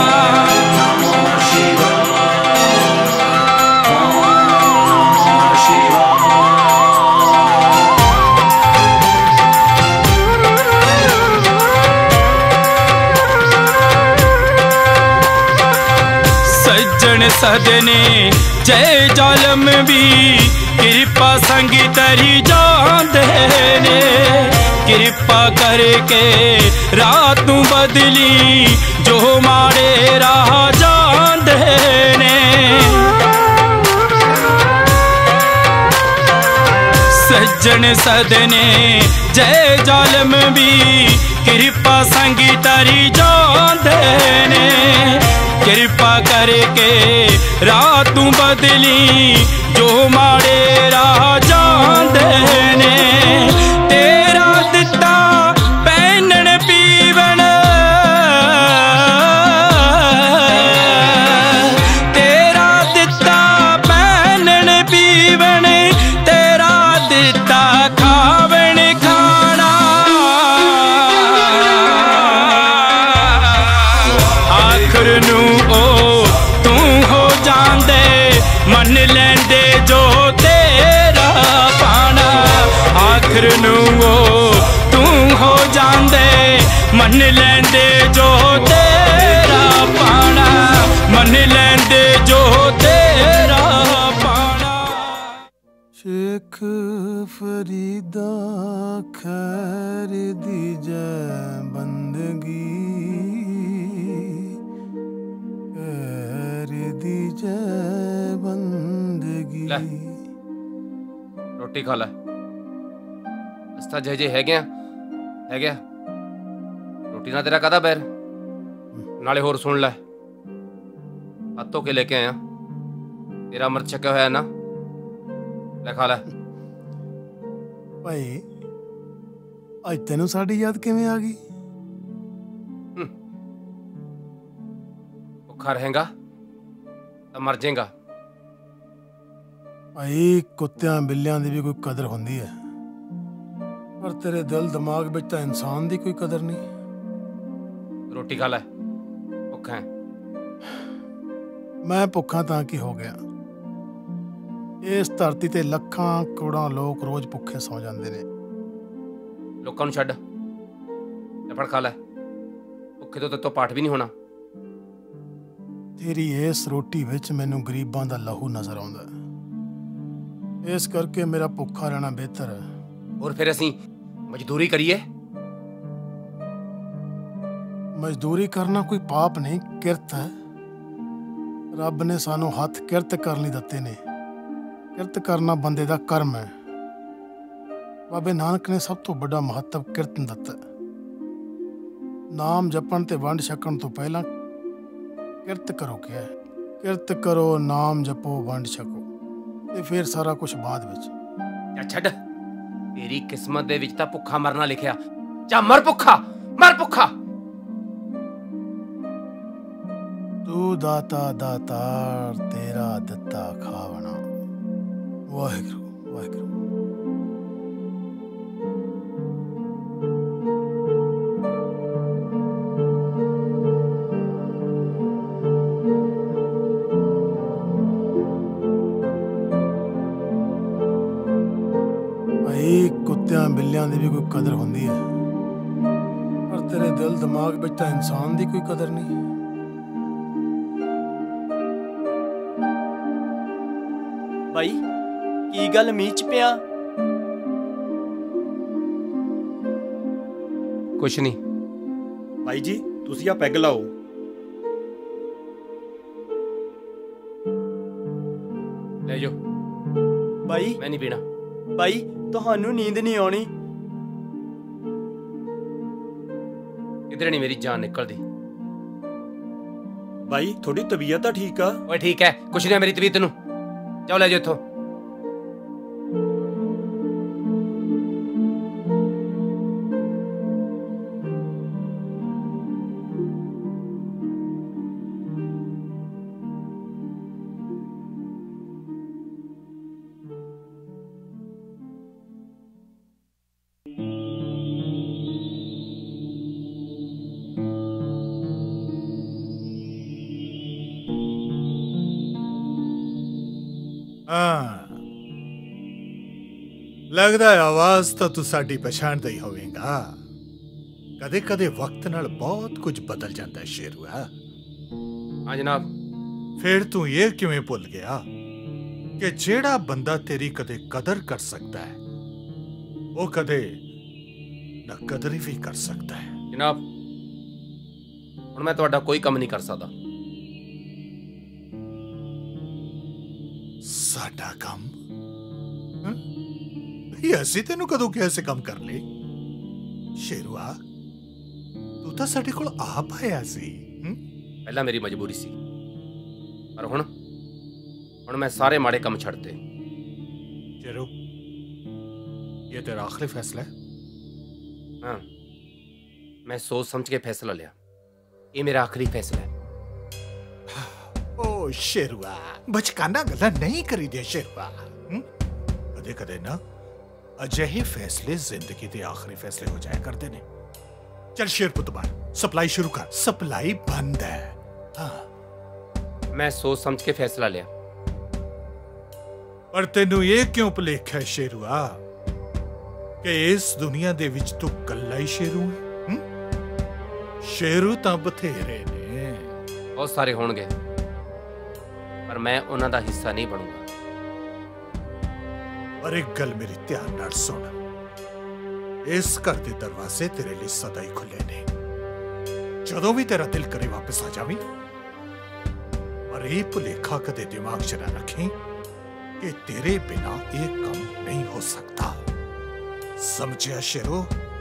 सज्जन सदने जय जालम भी कृपा संग तरी जांदे ने, कृपा करके रात नू बदली जो माड़े राह जांदे ने। सज्जन सदने जय जालम भी कृपा संग तरी जांदे ने, कृपा करके रात तू बदली जो माड़े राह जांदे ने। तेरा दिता पैनन पीवन, तेरा दिता पैनन पीवन, तेरा दिता खावन खाना। आखिर नू ओ तू हो जांदे, मन लैंदे जो तेरा पाना। आखिर नू ओ तू हो जांदे, मन लैंदे जो तेरा पाना, मन लैंदे जो तेरा पाना। शेख फरीदा खैर दी जय बंदगी, खैर दी जय बंदगी। ਲੈ ਰੋਟੀ ਖਾ ਲੈ। ਅਸਤਾ ਜੇ ਜੇ ਹੈਗੇ ਆ ਹੈਗੇ ਆ ਰੋਟੀ ਨਾਲ ਤੇਰਾ ਕਾਹਦਾ ਬੈਰ। ਨਾਲੇ ਹੋਰ ਸੁਣ ਲੈ, ਹੱਥ ਧੋ ਕੇ ਲੈ ਕੇ ਆਇਆ, ਤੇਰਾ ਅੰਮ੍ਰਿਤ ਛਕਿਆ ਹੋਇਆ ਨਾ, ਲੈ ਖਾ ਲੈ। ਭਾਈ ਅੱਜ ਤੈਨੂੰ ਸਾਡੀ ਯਾਦ ਕਿਵੇਂ ਆ ਗਈ? ਭੁੱਖਾ ਰਹੇਗਾ ਤਾਂ ਮਰ ਜਾਏਗਾ। ਭਾਈ ਕੁੱਤਿਆਂ ਬਿੱਲਿਆਂ ਦੀ ਵੀ ਕੋਈ ਕਦਰ ਹੁੰਦੀ ਹੈ, ਪਰ ਤੇਰੇ ਦਿਲ ਦਿਮਾਗ ਵਿੱਚ ਤਾਂ ਇਨਸਾਨ ਦੀ ਕੋਈ ਕਦਰ ਨਹੀਂ। ਰੋਟੀ ਖਾ ਲੈ, ਭੁੱਖਾ ਹੈ। ਮੈਂ ਭੁੱਖਾ ਤਾਂ ਕੀ ਹੋ ਗਿਆ? ਇਸ ਧਰਤੀ ਤੇ ਲੱਖਾਂ ਕਰੋੜਾਂ ਲੋਕ ਰੋਜ਼ ਭੁੱਖੇ ਸੌ ਜਾਂਦੇ ਨੇ। ਲੋਕਾਂ ਨੂੰ ਛੱਡ, ਲੈ ਫੜ ਖਾ ਲੈ। ਭੁੱਖੇ ਤੋਂ ਤੇਤੋਂ ਪਾਠ ਵੀ ਨਹੀਂ ਹੋਣਾ। ਤੇਰੀ ਇਸ ਰੋਟੀ ਵਿੱਚ ਮੈਨੂੰ ਗਰੀਬਾਂ ਦਾ ਲਹੂ ਨਜ਼ਰ ਆਉਂਦਾ, ਇਸ ਕਰਕੇ ਮੇਰਾ ਭੁੱਖਾ ਰਹਿਣਾ ਬਿਹਤਰ ਹੈ। ਹੋਰ ਫਿਰ ਅਸੀਂ ਮਜ਼ਦੂਰੀ ਕਰੀਏ? ਮਜ਼ਦੂਰੀ ਕਰਨਾ ਕੋਈ ਪਾਪ ਨਹੀਂ, ਕਿਰਤ ਹੈ। ਰੱਬ ਨੇ ਸਾਨੂੰ ਹੱਥ ਕਿਰਤ ਕਰਨ ਲਈ ਦਿੱਤੇ ਨੇ। ਕਿਰਤ ਕਰਨਾ ਬੰਦੇ ਦਾ ਕਰਮ ਹੈ। ਬਾਬੇ ਨਾਨਕ ਨੇ ਸਭ ਤੋਂ ਵੱਡਾ ਮਹੱਤਵ ਕਿਰਤ ਨੂੰ ਦਿੱਤਾ। ਨਾਮ ਜਪਣ ਤੇ ਵੰਡ ਛਕਣ ਤੋਂ ਪਹਿਲਾਂ ਕਿਰਤ ਕਰੋ ਕਿਹਾ ਹੈ। ਕਿਰਤ ਕਰੋ, ਨਾਮ ਜਪੋ, ਵੰਡ ਛਕੋ, ਤੇ ਫਿਰ ਸਾਰਾ ਕੁਝ ਬਾਅਦ ਵਿੱਚ। ਜਾ ਛੱਡ, ਤੇਰੀ ਕਿਸਮਤ ਦੇ ਵਿੱਚ ਤਾਂ ਭੁੱਖਾ ਮਰਨਾ ਲਿਖਿਆ। ਜਾ ਮਰ ਭੁੱਖਾ, ਮਰ ਭੁੱਖਾ। ਤੂੰ ਦਾਤਾ ਦਾਤਾਰ, ਤੇਰਾ ਦਿੱਤਾ ਖਾਵਣਾ। ਵਾਹਿਗੁਰੂ ਵਾਹਿਗੁਰੂ। ਕੁੱਤਿਆਂ ਬਿੱਲਿਆਂ ਦੀ ਵੀ ਕੋਈ ਕਦਰ ਹੁੰਦੀ ਹੈ, ਪਰ ਤੇਰੇ ਦਿਲ ਦਿਮਾਗ ਵਿੱਚ ਤਾਂ ਇਨਸਾਨ ਦੀ ਕੋਈ ਕਦਰ ਨਹੀਂ। ਬਾਈ ਕੀ ਗੱਲ ਮੀਂਹ ਚ ਪਿਆ? ਕੁਛ ਨਹੀਂ ਭਾਈ ਜੀ, ਤੁਸੀਂ ਆ ਪੈਗ ਲਾਓ। ਲੈ ਜਾਓ। ਬਾਈ ਮੈਂ ਨਹੀਂ ਪੀਣਾ। ਬਾਈ ਤੁਹਾਨੂੰ ਨੀਂਦ ਨਹੀਂ ਆਉਣੀ? ਕਿਧਰੇ ਨਹੀਂ ਮੇਰੀ ਜਾਨ ਨਿਕਲਦੀ। ਭਾਈ ਤੁਹਾਡੀ ਤਬੀਅਤ ਤਾਂ ਠੀਕ ਆ? ਓਏ ਠੀਕ ਹੈ, ਕੁਛ ਨਹੀਂ ਮੇਰੀ ਤਬੀਅਤ ਨੂੰ। ਜਾਓ ਲੈ ਜਾਓ ਇੱਥੋਂ। ਹਾਂ, ਲੱਗਦਾ ਹੈ ਆਵਾਜ਼ ਤਾਂ ਤੂੰ ਸਾਡੀ ਪਛਾਣਦਾ ਹੀ ਹੋਵੇਗਾ। ਕਦੇ ਕਦੇ ਵਕਤ ਨਾਲ ਬਹੁਤ ਕੁਝ ਬਦਲ ਜਾਂਦਾ ਹੈ ਸ਼ੇਰੂਆ। ਹਾਂ ਜਨਾਬ। ਫਿਰ ਤੂੰ ਇਹ ਕਿਵੇਂ ਭੁੱਲ ਗਿਆ ਕਿ ਜਿਹੜਾ ਬੰਦਾ ਤੇਰੀ ਕਦੇ ਕਦਰ ਕਰ ਸਕਦਾ ਹੈ ਉਹ ਕਦੇ ਨਾ ਕਦਰ ਵੀ ਕਰ ਸਕਦਾ ਹੈ। ਜਨਾਬ ਹੁਣ ਮੈਂ ਤੁਹਾਡਾ ਕੋਈ ਕੰਮ ਨਹੀਂ ਕਰ ਸਕਦਾ। ਸਾਡਾ ਕੰਮ? ਇਹ ਅਸੀਂ ਤੈਨੂੰ ਕਦੋਂ ਕਿਹਾ ਸੀ ਕੰਮ ਕਰ ਲੈ? ਸ਼ੇਰੂਆ ਤੂੰ ਤਾਂ ਸਾਡੇ ਕੋਲ ਆਪ ਆਇਆ ਸੀ। ਪਹਿਲਾਂ ਮੇਰੀ ਮਜਬੂਰੀ ਸੀ, ਪਰ ਹੁਣ ਹੁਣ ਮੈਂ ਸਾਰੇ ਮਾੜੇ ਕੰਮ ਛੱਡਤੇ। ਸ਼ੇਰੂ, ਇਹ ਤੇਰਾ ਆਖਰੀ ਫੈਸਲਾ ਹੈ? ਹਾਂ, ਮੈਂ ਸੋਚ ਸਮਝ ਕੇ ਫੈਸਲਾ ਲਿਆ। ਇਹ ਮੇਰਾ ਆਖਰੀ ਫੈਸਲਾ ਹੈ। ਓ ਸ਼ੇਰੂਆ, ਬਚਕਾਨਾ ਗੱਲਾਂ ਨਹੀਂ ਕਰੀਦੇ ਸ਼ੇਰੂਆ। ਕਦੇ ਕਦੇ ਨਾ ਅਜਿਹੇ ਫੈਸਲੇ ਜ਼ਿੰਦਗੀ ਦੇ ਆਖਰੀ ਫੈਸਲੇ ਹੋ ਜਾਇਆ ਕਰਦੇ ਨੇ। ਚੱਲ ਸ਼ੇਰ ਪੁੱਤਬਾਰ, ਸਪਲਾਈ ਸ਼ੁਰੂ ਕਰ। ਸਪਲਾਈ ਬੰਦ ਹੈ। ਹਾਂ, ਮੈਂ ਸੋਚ ਸਮਝ ਕੇ ਫੈਸਲਾ ਲਿਆ। ਪਰ ਤੈਨੂੰ ਇਹ ਕਿਉਂ ਭੁਲੇਖਾ ਸ਼ੇਰੂਆ ਕਿ ਇਸ ਦੁਨੀਆ ਦੇ ਵਿੱਚ ਤੂੰ ਇਕੱਲਾ ਹੀ ਸ਼ੇਰੂ ਹੈ? ਸ਼ੇਰੂ ਤਾਂ ਬਥੇਰੇ ਨੇ। ਬਹੁਤ ਸਾਰੇ ਹੋਣਗੇ, ਪਰ ਮੈਂ ਉਹਨਾਂ ਦਾ ਹਿੱਸਾ ਨਹੀਂ ਬਣੂੰਗਾ। ਪਰ ਇੱਕ ਗੱਲ ਮੇਰੀ ਧਿਆਨ ਨਾਲ ਸੁਣ, ਇਸ ਘਰ ਦੇ ਦਰਵਾਜ਼ੇ ਤੇਰੇ ਲਈ ਸਦਾ ਹੀ ਖੁੱਲੇ ਨੇ। ਜਦੋਂ ਵੀ ਤੇਰਾ ਦਿਲ ਕਰੇ ਵਾਪਸ ਆ ਜਾਵੀਂ। ਪਰ ਇਹ ਭੁਲੇਖਾ ਕਦੇ ਦਿਮਾਗ 'ਚ ਨਾ ਰੱਖੀਂ ਕਿ ਤੇਰੇ ਬਿਨਾ ਇਹ ਕੰਮ ਨਹੀਂ ਹੋ ਸਕਦਾ। ਸਮਝਿਆ ਸ਼ੇਰੋ?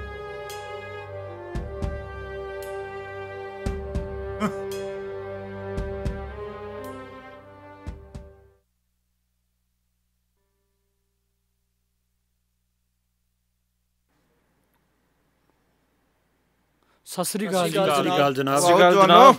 ਸਤਿ ਸ੍ਰੀ ਅਕਾਲ ਜੀ। ਸਤਿ ਸ੍ਰੀ ਅਕਾਲ ਜਨਾਬ। ਸਤਿ ਸ੍ਰੀ ਅਕਾਲ ਜਨਾਬ।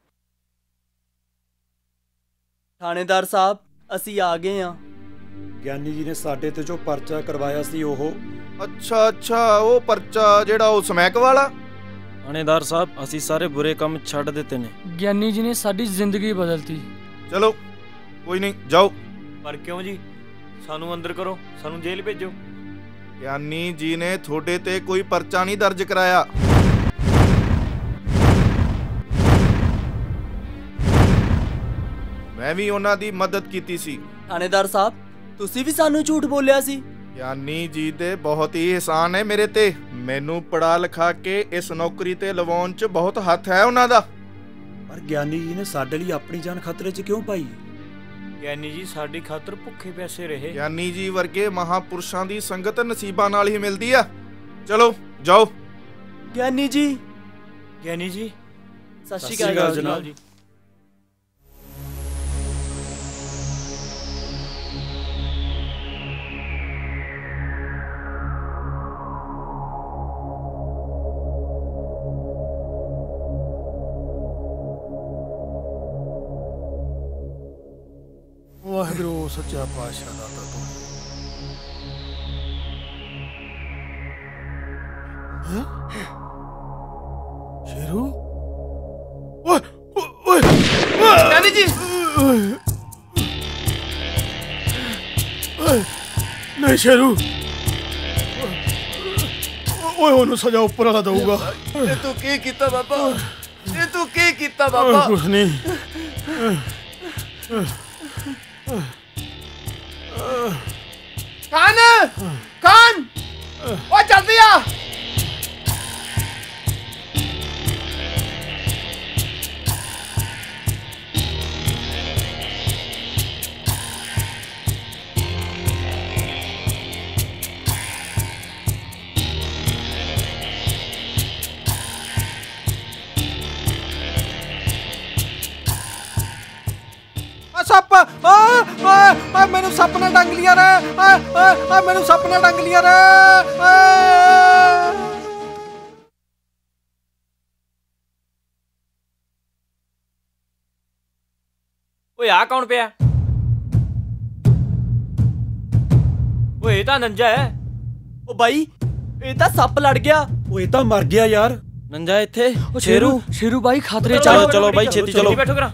ਥਾਣੇਦਾਰ ਸਾਹਿਬ, ਅਸੀਂ ਆ ਗਏ ਹਾਂ। ਗਿਆਨੀ ਜੀ ਨੇ ਸਾਡੇ ਤੇ ਜੋ ਪਰਚਾ ਕਰਵਾਇਆ ਸੀ ਉਹ। ਅੱਛਾ ਅੱਛਾ, ਉਹ ਪਰਚਾ ਜਿਹੜਾ ਉਹ ਸਮੈਕ ਵਾਲਾ। ਥਾਣੇਦਾਰ ਸਾਹਿਬ, ਅਸੀਂ ਸਾਰੇ ਬੁਰੇ ਕੰਮ ਛੱਡ ਦਿੱਤੇ ਨੇ। ਗਿਆਨੀ ਜੀ ਨੇ ਸਾਡੀ ਜ਼ਿੰਦਗੀ ਬਦਲਤੀ। ਚਲੋ ਕੋਈ ਨਹੀਂ, ਜਾਓ। ਪਰ ਕਿਉਂ ਜੀ? ਸਾਨੂੰ ਅੰਦਰ ਕਰੋ, ਸਾਨੂੰ ਜੇਲ੍ਹ ਭੇਜੋ। ਗਿਆਨੀ ਜੀ ਨੇ ਤੁਹਾਡੇ ਤੇ ਕੋਈ ਪਰਚਾ ਨਹੀਂ ਦਰਜ ਕਰਾਇਆ। ਮੈਂ ਵੀ ਉਹਨਾਂ ਦੀ ਮਦਦ ਕੀਤੀ ਸੀ। ਥਾਣੇਦਾਰ ਸਾਹਿਬ, ਤੁਸੀਂ ਵੀ ਸਾਨੂੰ ਝੂਠ ਬੋਲਿਆ ਸੀ। ਗਿਆਨੀ ਜੀ ਦੇ ਬਹੁਤ ਹੀ ਅਹਿਸਾਨ ਹੈ ਮੇਰੇ ਤੇ। ਮੈਨੂੰ ਪੜਾ ਲਿਖਾ ਕੇ ਇਸ ਨੌਕਰੀ ਤੇ ਲਵਾਉਣ 'ਚ ਬਹੁਤ ਹੱਥ ਹੈ ਉਹਨਾਂ ਦਾ। ਪਰ ਗਿਆਨੀ ਜੀ ਨੇ ਸਾਡੇ ਲਈ ਆਪਣੀ ਜਾਨ ਖਤਰੇ 'ਚ ਕਿਉਂ ਪਾਈ? ਗਿਆਨੀ ਜੀ ਸਾਡੀ ਖਾਤਰ ਭੁੱਖੇ ਪਿਆਸੇ ਰਹੇ। ਗਿਆਨੀ ਜੀ ਵਰਗੇ ਮਹਾਪੁਰਸ਼ਾਂ ਦੀ ਸੰਗਤ ਨਸੀਬਾਂ ਨਾਲ ਹੀ ਮਿਲਦੀ ਆ। ਚਲੋ ਜਾਓ। ਗਿਆਨੀ ਜੀ। ਗਿਆਨੀ ਜੀ, ਸਤਿ ਸ਼੍ਰੀ ਅਕਾਲ ਜਨਾਬ ਜੀ। ਵਾਹਿਗੁਰੂ ਸੱਚਾ ਪਾਤਸ਼ਾਹ ਦਾਤਾ ਤੂੰ। ਸ਼ੇਰੂ, ਓਏ ਓਏ ਗਿਆਨੀ ਜੀ। ਨਹੀਂ ਸ਼ੇਰੂ, ਓਏ ਉਹਨੂੰ ਸਜ਼ਾ ਉੱਪਰ ਵਾਲਾ ਦਊਗਾ। ਇਹ ਤੂੰ ਕੀ ਕੀਤਾ ਬਾਬਾ? ਇਹ ਤੂੰ ਕੀ ਕੀਤਾ ਬਾਬਾ? ਕੁਛ ਨਹੀਂ। ਖਾਨ ਖਾਨ ਓ ਜਲਦੀ ਆ। ਸੱਪ ਆ ਆ ਆ ਮੈਨੂੰ ਸੱਪ ਨੇ ਡੰਗ ਲਿਆ ਰੇ। ਆ ਆ ਮੈਨੂੰ ਸੱਪ ਨੇ ਡੰਗ ਲਿਆ ਰੇ। ਓਏ ਆ ਕੌਣ ਪਿਆ? ਓਏ ਇਹ ਤਾਂ ਨੰਜਾ ਹੈ। ਓ ਬਾਈ ਇਹ ਤਾਂ ਸੱਪ ਲੜ ਗਿਆ। ਓਏ ਤਾਂ ਮਰ ਗਿਆ ਯਾਰ। ਨੰਜਾ ਇੱਥੇ। ਸ਼ੇਰੂ ਸ਼ੇਰੂ ਬਾਈ ਖਤਰੇ ਚ। ਚਲੋ ਚਲੋ ਬਾਈ ਛੇਤੀ ਚਲੋ। ਬੈਠੋ ਕਰਾਂ।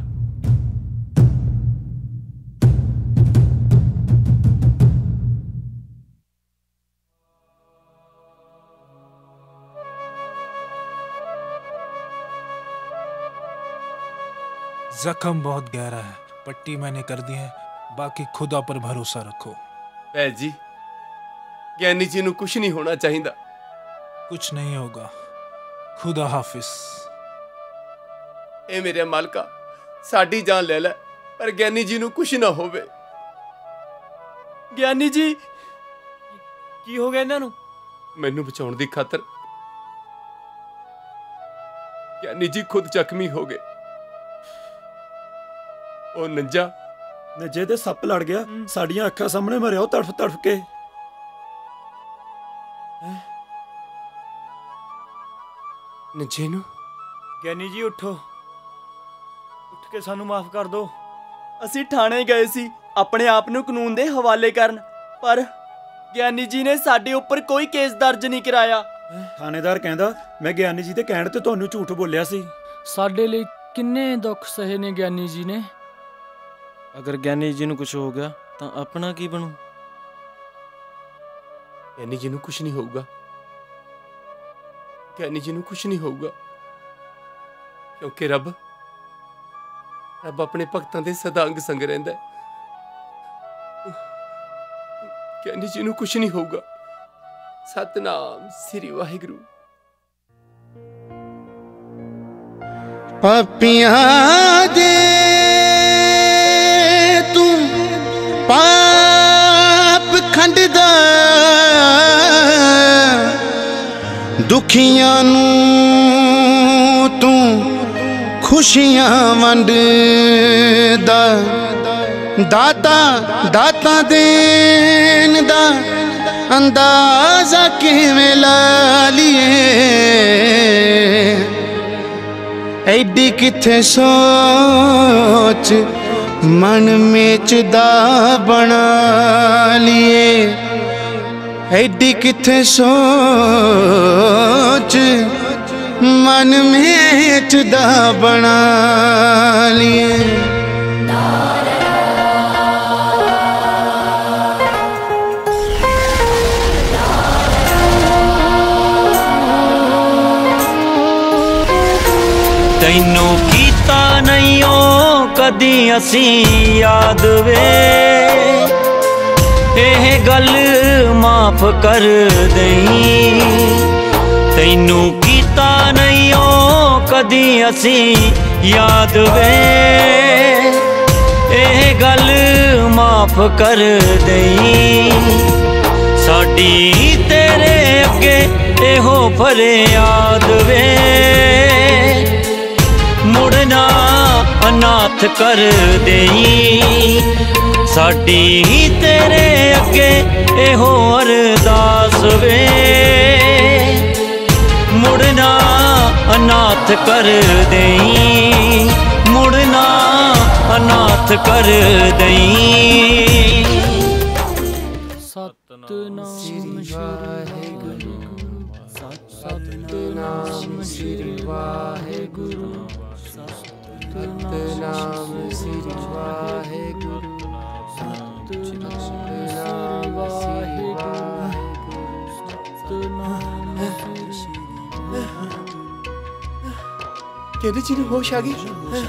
जख्म बहुत गहरा है, पट्टी मैंने कर दी है, बाकी खुदा पर भरोसा रखो। भैन जी ज्ञानी जी नू कुछ नहीं होना चाहिए। कुछ नहीं होगा, खुदा हाफिज। ए मेरे मालका साडी जान ले ले, पर ज्ञानी जी नू कुछ ना होवे। ज्ञानी जी की हो गया इन्हां नू? मैनू बचाउण दी खातर ज्ञानी जी खुद जख्मी हो गए। ਉਹ ਨੰਜਾ ਨੰਜੇ ਦੇ ਸੱਪ ਲੜ ਗਿਆ, ਸਾਡੀਆਂ ਅੱਖਾਂ ਸਾਹਮਣੇ ਮਰਿਆ ਉਹ ਤੜਫ ਤੜਫ ਕੇ। ਨੰਜੇ ਨੂੰ ਗਿਆਨੀ ਜੀ ਉਠੋ, ਉੱਠ ਕੇ ਸਾਨੂੰ ਮਾਫ ਕਰ ਦਿਓ। ਅਸੀਂ ਥਾਣੇ ਗਏ ਸੀ ਆਪਣੇ ਆਪ ਨੂੰ ਕਾਨੂੰਨ ਦੇ ਹਵਾਲੇ ਕਰਨ, ਪਰ ਗਿਆਨੀ ਜੀ ਨੇ ਸਾਡੇ ਉੱਪਰ ਕੋਈ ਕੇਸ ਦਰਜ ਨਹੀਂ ਕਰਾਇਆ। ਥਾਣੇਦਾਰ ਕਹਿੰਦਾ ਮੈਂ ਗਿਆਨੀ ਜੀ ਦੇ ਕਹਿਣ ਤੇ ਤੁਹਾਨੂੰ ਝੂਠ ਬੋਲਿਆ ਸੀ। ਸਾਡੇ ਲਈ ਕਿੰਨੇ ਦੁੱਖ ਸਹੇ ਨੇ ਗਿਆਨੀ ਜੀ ਨੇ। ਅਗਰ ਗਿਆਨੀ ਜੀ ਨੂੰ ਕੁਝ ਹੋ ਗਿਆ ਤਾਂ ਆਪਣਾ ਕੀ ਬਣੂ? ਗਿਆਨੀ ਜੀ ਨੂੰ ਕੁਝ ਨਹੀਂ ਹੋਊਗਾ, ਗਿਆਨੀ ਜੀ ਨੂੰ ਕੁਝ ਨਹੀਂ ਹੋਊਗਾ, ਕਿਉਂਕਿ ਰੱਬ ਰੱਬ ਆਪਣੇ ਭਗਤਾਂ ਦੇ ਸਦਾ ਅੰਗ ਸੰਗ ਰਹਿੰਦਾ ਹੈ। ਗਿਆਨੀ ਜੀ ਨੂੰ ਕੁਝ ਨਹੀਂ ਹੋਊਗਾ। ਸਤਨਾਮ ਸ੍ਰੀ ਵਾਹਿਗੁਰੂ। ਪਾਪੀਆਂ ਦੇ ਤੂੰ ਪਾਪ ਖੰਡਦਾ, ਦੁਖੀਆਂ ਨੂੰ ਤੂੰ ਖੁਸ਼ੀਆਂ ਵੰਡਦਾ, ਦਾਤਾ ਦਾਤਾ ਦੇਣ ਦਾ ਅੰਦਾਜ਼ਾ ਕਿਵੇਂ ਲਾ ਲਈਏ, ਐਡੀ ਕਿੱਥੇ ਸੋਚ ਮਨ ਵਿੱਚ ਦਾ ਬਣਾ ਲਈਏ, ਐਡੀ ਕਿੱਥੇ ਸੋਚ ਮਨ ਵਿੱਚ ਦਾ ਬਣਾ ਲਈਏ। ਤੈਨੂੰ ਕੀਤਾ ਨਹੀਂ ਓ ਕਦੀ ਅਸੀਂ ਯਾਦ ਵੇ, ਇਹ ਗੱਲ ਮਾਫ ਕਰ ਦਈ। ਤੈਨੂੰ ਕੀਤਾ ਨਹੀਂ ਓ ਕਦੀ ਅਸੀਂ ਯਾਦ ਵੇ, ਇਹ ਗੱਲ ਮਾਫ ਕਰ ਦਈ। ਸਾਡੀ ਤੇਰੇ ਅੱਗੇ ਇਹੋ ਫਰਿਆਦ ਵੇ, ਮੁੜਨਾ ਅਨਾਥ ਕਰ ਦੇਈ। ਸਾਡੀ ਤੇਰੇ ਅੱਗੇ ਇਹੋ ਅਰਦਾਸ ਵੇ, ਮੁੜਨਾ ਅਨਾਥ ਕਰ ਦੇਈ, ਮੁੜਨਾ ਅਨਾਥ ਕਰ ਦੇਈ। ਸਤਨਾਮ ਸ੍ਰੀ ਵਾਹਿਗੁਰੂ, ਸਤਨਾਮ ਸ੍ਰੀ ਵਾਹਿਗੁਰੂ, ਸਤਨਾਮ ਸ੍ਰੀ ਵਾਹਿਗੁਰੂ, ਸਤਨਾਮ ਸ੍ਰੀ ਵਾਹਿਗੁਰੂ, ਸਤਨਾਮ ਸ੍ਰੀ ਗਿਆਨੀ ਜੀ ਨੂੰ ਹੋਸ਼ ਆ ਗਈ।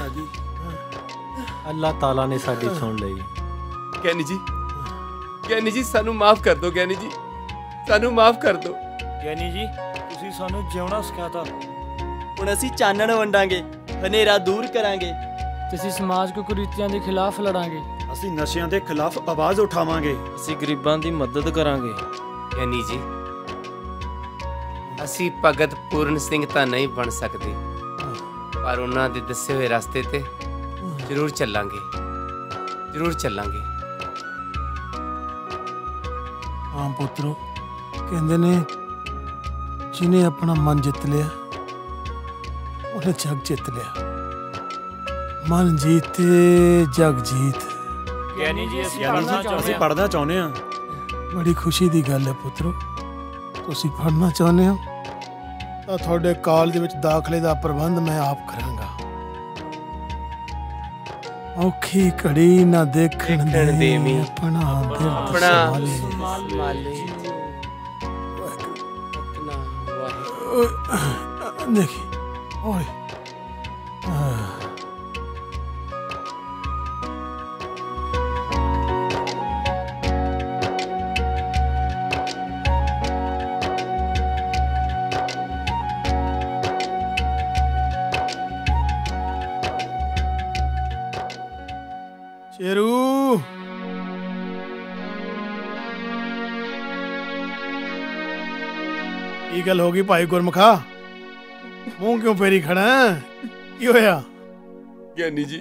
ਅੱਲਾਹ ਤਾਲਾ ਨੇ ਸਾਡੀ ਸੁਣ ਲਈ। ਗਿਆਨੀ ਜੀ, ਗਿਆਨੀ ਜੀ ਸਾਨੂੰ ਮਾਫ ਕਰ ਦਿਓ। ਗਿਆਨੀ ਜੀ ਸਾਨੂੰ ਮਾਫ ਕਰ ਦਿਓ। ਗਿਆਨੀ ਜੀ ਤੁਸੀਂ ਸਾਨੂੰ ਜਿਉਣਾ ਸਿਖਾਤਾ। ਹੁਣ ਅਸੀਂ ਚਾਨਣ ਵੰਡਾਂਗੇ, ਹਨੇਰਾ ਦੂਰ ਕਰਾਂਗੇ। ਅਸੀਂ ਸਮਾਜ ਕੁਰੀਤੀਆਂ ਦੇ ਖਿਲਾਫ ਲੜਾਂਗੇ। ਅਸੀਂ ਨਸ਼ਿਆਂ ਦੇ ਖਿਲਾਫ ਆਵਾਜ਼ ਉਠਾਵਾਂਗੇ। ਅਸੀਂ ਗਰੀਬਾਂ ਦੀ ਮਦਦ ਕਰਾਂਗੇ। ਗਿਆਨੀ ਜੀ, ਅਸੀਂ ਭਗਤ ਪੂਰਨ ਸਿੰਘ ਤਾਂ ਨਹੀਂ ਬਣ ਸਕਦੇ, ਪਰ ਉਹਨਾਂ ਦੇ ਦੱਸੇ ਹੋਏ ਰਸਤੇ ਤੇ ਜ਼ਰੂਰ ਚੱਲਾਂਗੇ, ਜ਼ਰੂਰ ਚੱਲਾਂਗੇ। ਹਾਂ ਪੁੱਤਰੋ, ਕਹਿੰਦੇ ਨੇ ਜਿਹਨੇ ਆਪਣਾ ਮਨ ਜਿੱਤ ਲਿਆ ਉਹਨੇ ਜਗ ਜਿੱਤ ਲਿਆ। ਮਨ ਜੀਤੇ ਜਗ ਜੀਤ। ਗਿਆਨੀ ਜੀ ਅਸੀਂ ਅਸੀਂ ਪੜ੍ਹਨਾ ਚਾਹੁੰਦੇ ਹਾਂ। ਬੜੀ ਖੁਸ਼ੀ ਦੀ ਗੱਲ ਹੈ ਪੁੱਤਰੋ, ਤੁਸੀਂ ਪੜ੍ਹਨਾ ਚਾਹੁੰਦੇ ਹੋ ਤਾਂ ਤੁਹਾਡੇ ਕਾਲਜ ਵਿੱਚ ਦਾਖਲੇ ਦਾ ਪ੍ਰਬੰਧ ਮੈਂ ਆਪ ਕਰਾਂਗਾ। ਔਖੀ ਘੜੀ ਨਾ ਦੇਖਣ ਦੇਵੀਂ, ਆਪਣਾ ਦਿਲ ਸੰਭਾਲੇ। ਦੇਖੀ ਓਏ ਸ਼ੇਰੂ, ਕੀ ਗੱਲ ਹੋ ਗਈ ਭਾਈ ਗੁਰਮੁਖਾ? ਮੂੰਹ ਕਿਉਂ ਫੇਰੀ ਖੜਾ? ਕੀ ਹੋਇਆ? ਗਿਆਨੀ ਜੀ,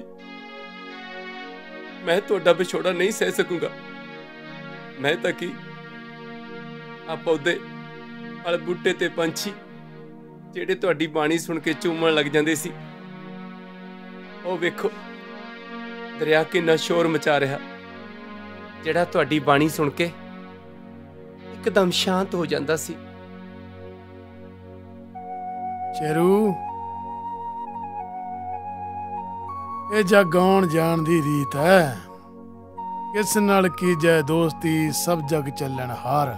ਮੈਂ ਤੁਹਾਡਾ ਵਿਛੋੜਾ ਨਹੀਂ ਸਹਿ ਸਕੂੰਗਾ। ਮੈਂ ਤਾਂ ਕੀ ਆ ਪੌਦੇ ਅਲ ਬੂਟੇ ਤੇ ਪੰਛੀ ਜਿਹੜੇ ਤੁਹਾਡੀ ਬਾਣੀ ਸੁਣ ਕੇ ਚੂਮਣ ਲੱਗ ਜਾਂਦੇ ਸੀ, ਉਹ ਵੇਖੋ ਦਰਿਆ ਕਿੰਨਾ ਸ਼ੋਰ ਮਚਾ ਰਿਹਾ, ਜਿਹੜਾ ਤੁਹਾਡੀ ਬਾਣੀ ਸੁਣ ਕੇ ਇੱਕਦਮ ਸ਼ਾਂਤ ਹੋ ਜਾਂਦਾ ਸੀ। ਸ਼ੇਰੂ, ਇਹ ਜਗ ਆਉਣ ਜਾਣ ਦੀ ਰੀਤ ਹੈ। ਕਿਸ ਨਾਲ ਕੀਜੈ ਦੋਸਤੀ, ਸਭ ਜਗ ਚੱਲਣ ਹਾਰ।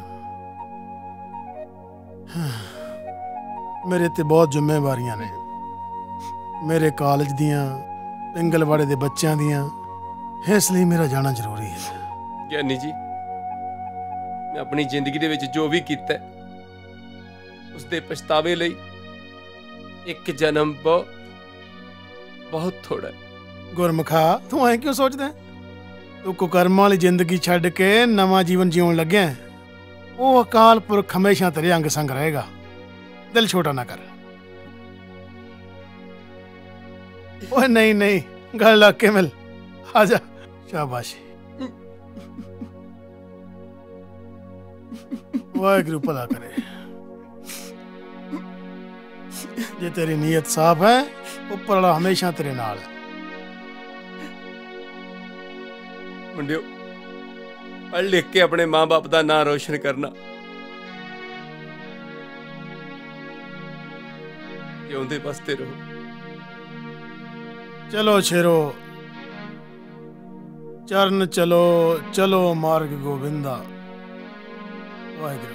ਮੇਰੇ ਤੇ ਬਹੁਤ ਜ਼ਿੰਮੇਵਾਰੀਆਂ ਨੇ, ਮੇਰੇ ਕਾਲਜ ਦੀਆਂ, ਪਿੰਗਲਵਾੜੇ ਦੇ ਬੱਚਿਆਂ ਦੀਆਂ, ਇਸ ਲਈ ਮੇਰਾ ਜਾਣਾ ਜ਼ਰੂਰੀ ਹੈ। ਗਿਆਨੀ ਜੀ, ਮੈਂ ਆਪਣੀ ਜ਼ਿੰਦਗੀ ਦੇ ਵਿੱਚ ਜੋ ਵੀ ਕੀਤਾ ਉਸ ਦੇ ਪਛਤਾਵੇ ਲਈ ਇੱਕ ਜਨਮ ਬਹੁਤ ਬਹੁਤ ਥੋੜਾ। ਗੁਰਮੁਖਾ, ਤੂੰ ਐਂ ਕਿਉਂ ਸੋਚਦਾ? ਤੂੰ ਕੁਕਰਮਾਂ ਵਾਲੀ ਜ਼ਿੰਦਗੀ ਛੱਡ ਕੇ ਨਵਾਂ ਜੀਵਨ ਜਿਉਣ ਲੱਗਿਆ। ਉਹ ਅਕਾਲ ਪੁਰਖ ਹਮੇਸ਼ਾ ਤੇਰੇ ਅੰਗ ਸੰਗ ਰਹੇਗਾ। ਦਿਲ ਛੋਟਾ ਨਾ ਕਰ। ਓਏ ਨਹੀਂ ਨਹੀਂ, ਗੱਲ ਲੱਗ ਕੇ ਮਿਲ, ਆ ਜਾ। ਸ਼ਾਬਾਸ਼, ਵਾਹਿਗੁਰੂ ਭਲਾ ਕਰੇ। ਜੇ ਤੇਰੀ ਨੀਅਤ ਸਾਫ਼ ਹੈ, ਉੱਪਰ ਵਾਲਾ ਹਮੇਸ਼ਾ ਤੇਰੇ ਨਾਲ ਹੈ। ਮੁੰਡਿਓ, ਪੜ੍ਹ ਲਿਖ ਕੇ ਆਪਣੇ ਮਾਂ-ਬਾਪ ਦਾ ਨਾਂ ਰੋਸ਼ਨ ਕਰਨਾ, ਜਿਉਂਦੇ ਵਸਦੇ ਰਹੋ। ਚਲੋ ਸ਼ੇਰੋ, ਚਰਨ ਚਲੋ ਚਲੋ ਮਾਰਗ ਗੋਬਿੰਦਾ। ਵਾਹਿਗੁਰੂ।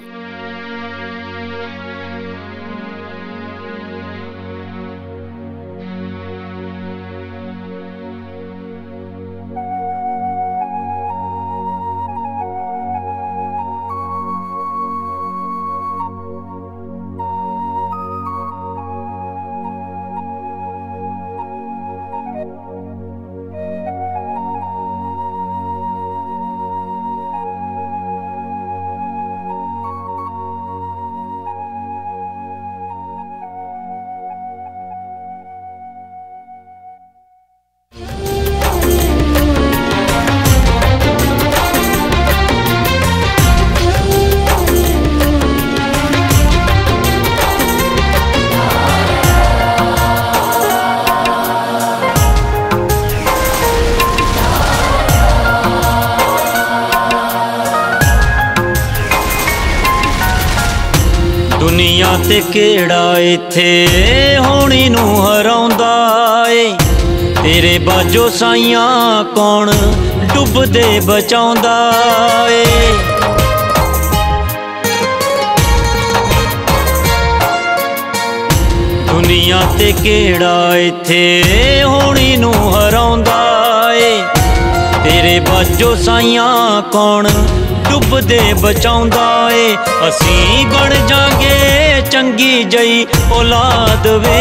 ਦੁਨੀਆ ਤੇ ਕਿਹੜਾ ਇੱਥੇ ਹੋਣੀ ਨੂੰ ਹਰਾਉਂਦਾ ਏ। ਤੇਰੇ ਬਾਝੋਂ ਸਾਈਆਂ ਕੌਣ ਡੁੱਬਦੇ ਬਚਾਉਂਦਾ ਏ। ਦੁਨੀਆ ਤੇ ਕਿਹੜਾ ਇੱਥੇ ਹੋਣੀ ਨੂੰ ਹਰਾਉਂਦਾ ਏ ਤੇਰੇ ਬਾਝੋਂ ਸਾਈਆਂ ਕੌਣ ਡੁੱਬਦੇ ਬਚਾਉਂਦਾ ਏ ਅਸੀਂ ਬਣ ਜਾਗੇ ਚੰਗੀ ਜਈ ਔਲਾਦ ਵੇ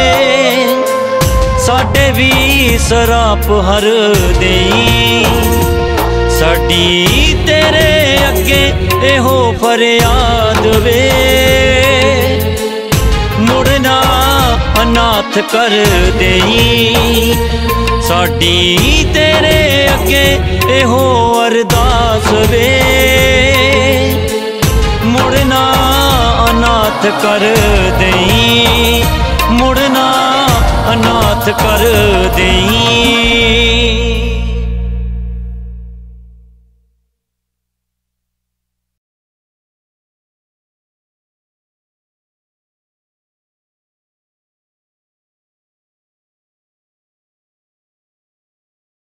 ਸਾਡੇ ਵੀ ਸਰਾਪ ਹਰ ਦੇਈ ਸਾਡੀ ਤੇਰੇ ਅੱਗੇ ਇਹੋ ਫਰਿਆਦ ਵੇ ਮੁੜਨਾ ਅਨਾਥ ਕਰ ਦੇਈ ਸਾਡੀ ਤੇਰੇ ਅੱਗੇ ਇਹੋ ਅਰਦਾਸ ਵੇ ਮੁੜਨਾ ਅਨਾਥ ਕਰ ਦੇਈ ਮੁੜਨਾ ਅਨਾਥ ਕਰ ਦੇਈ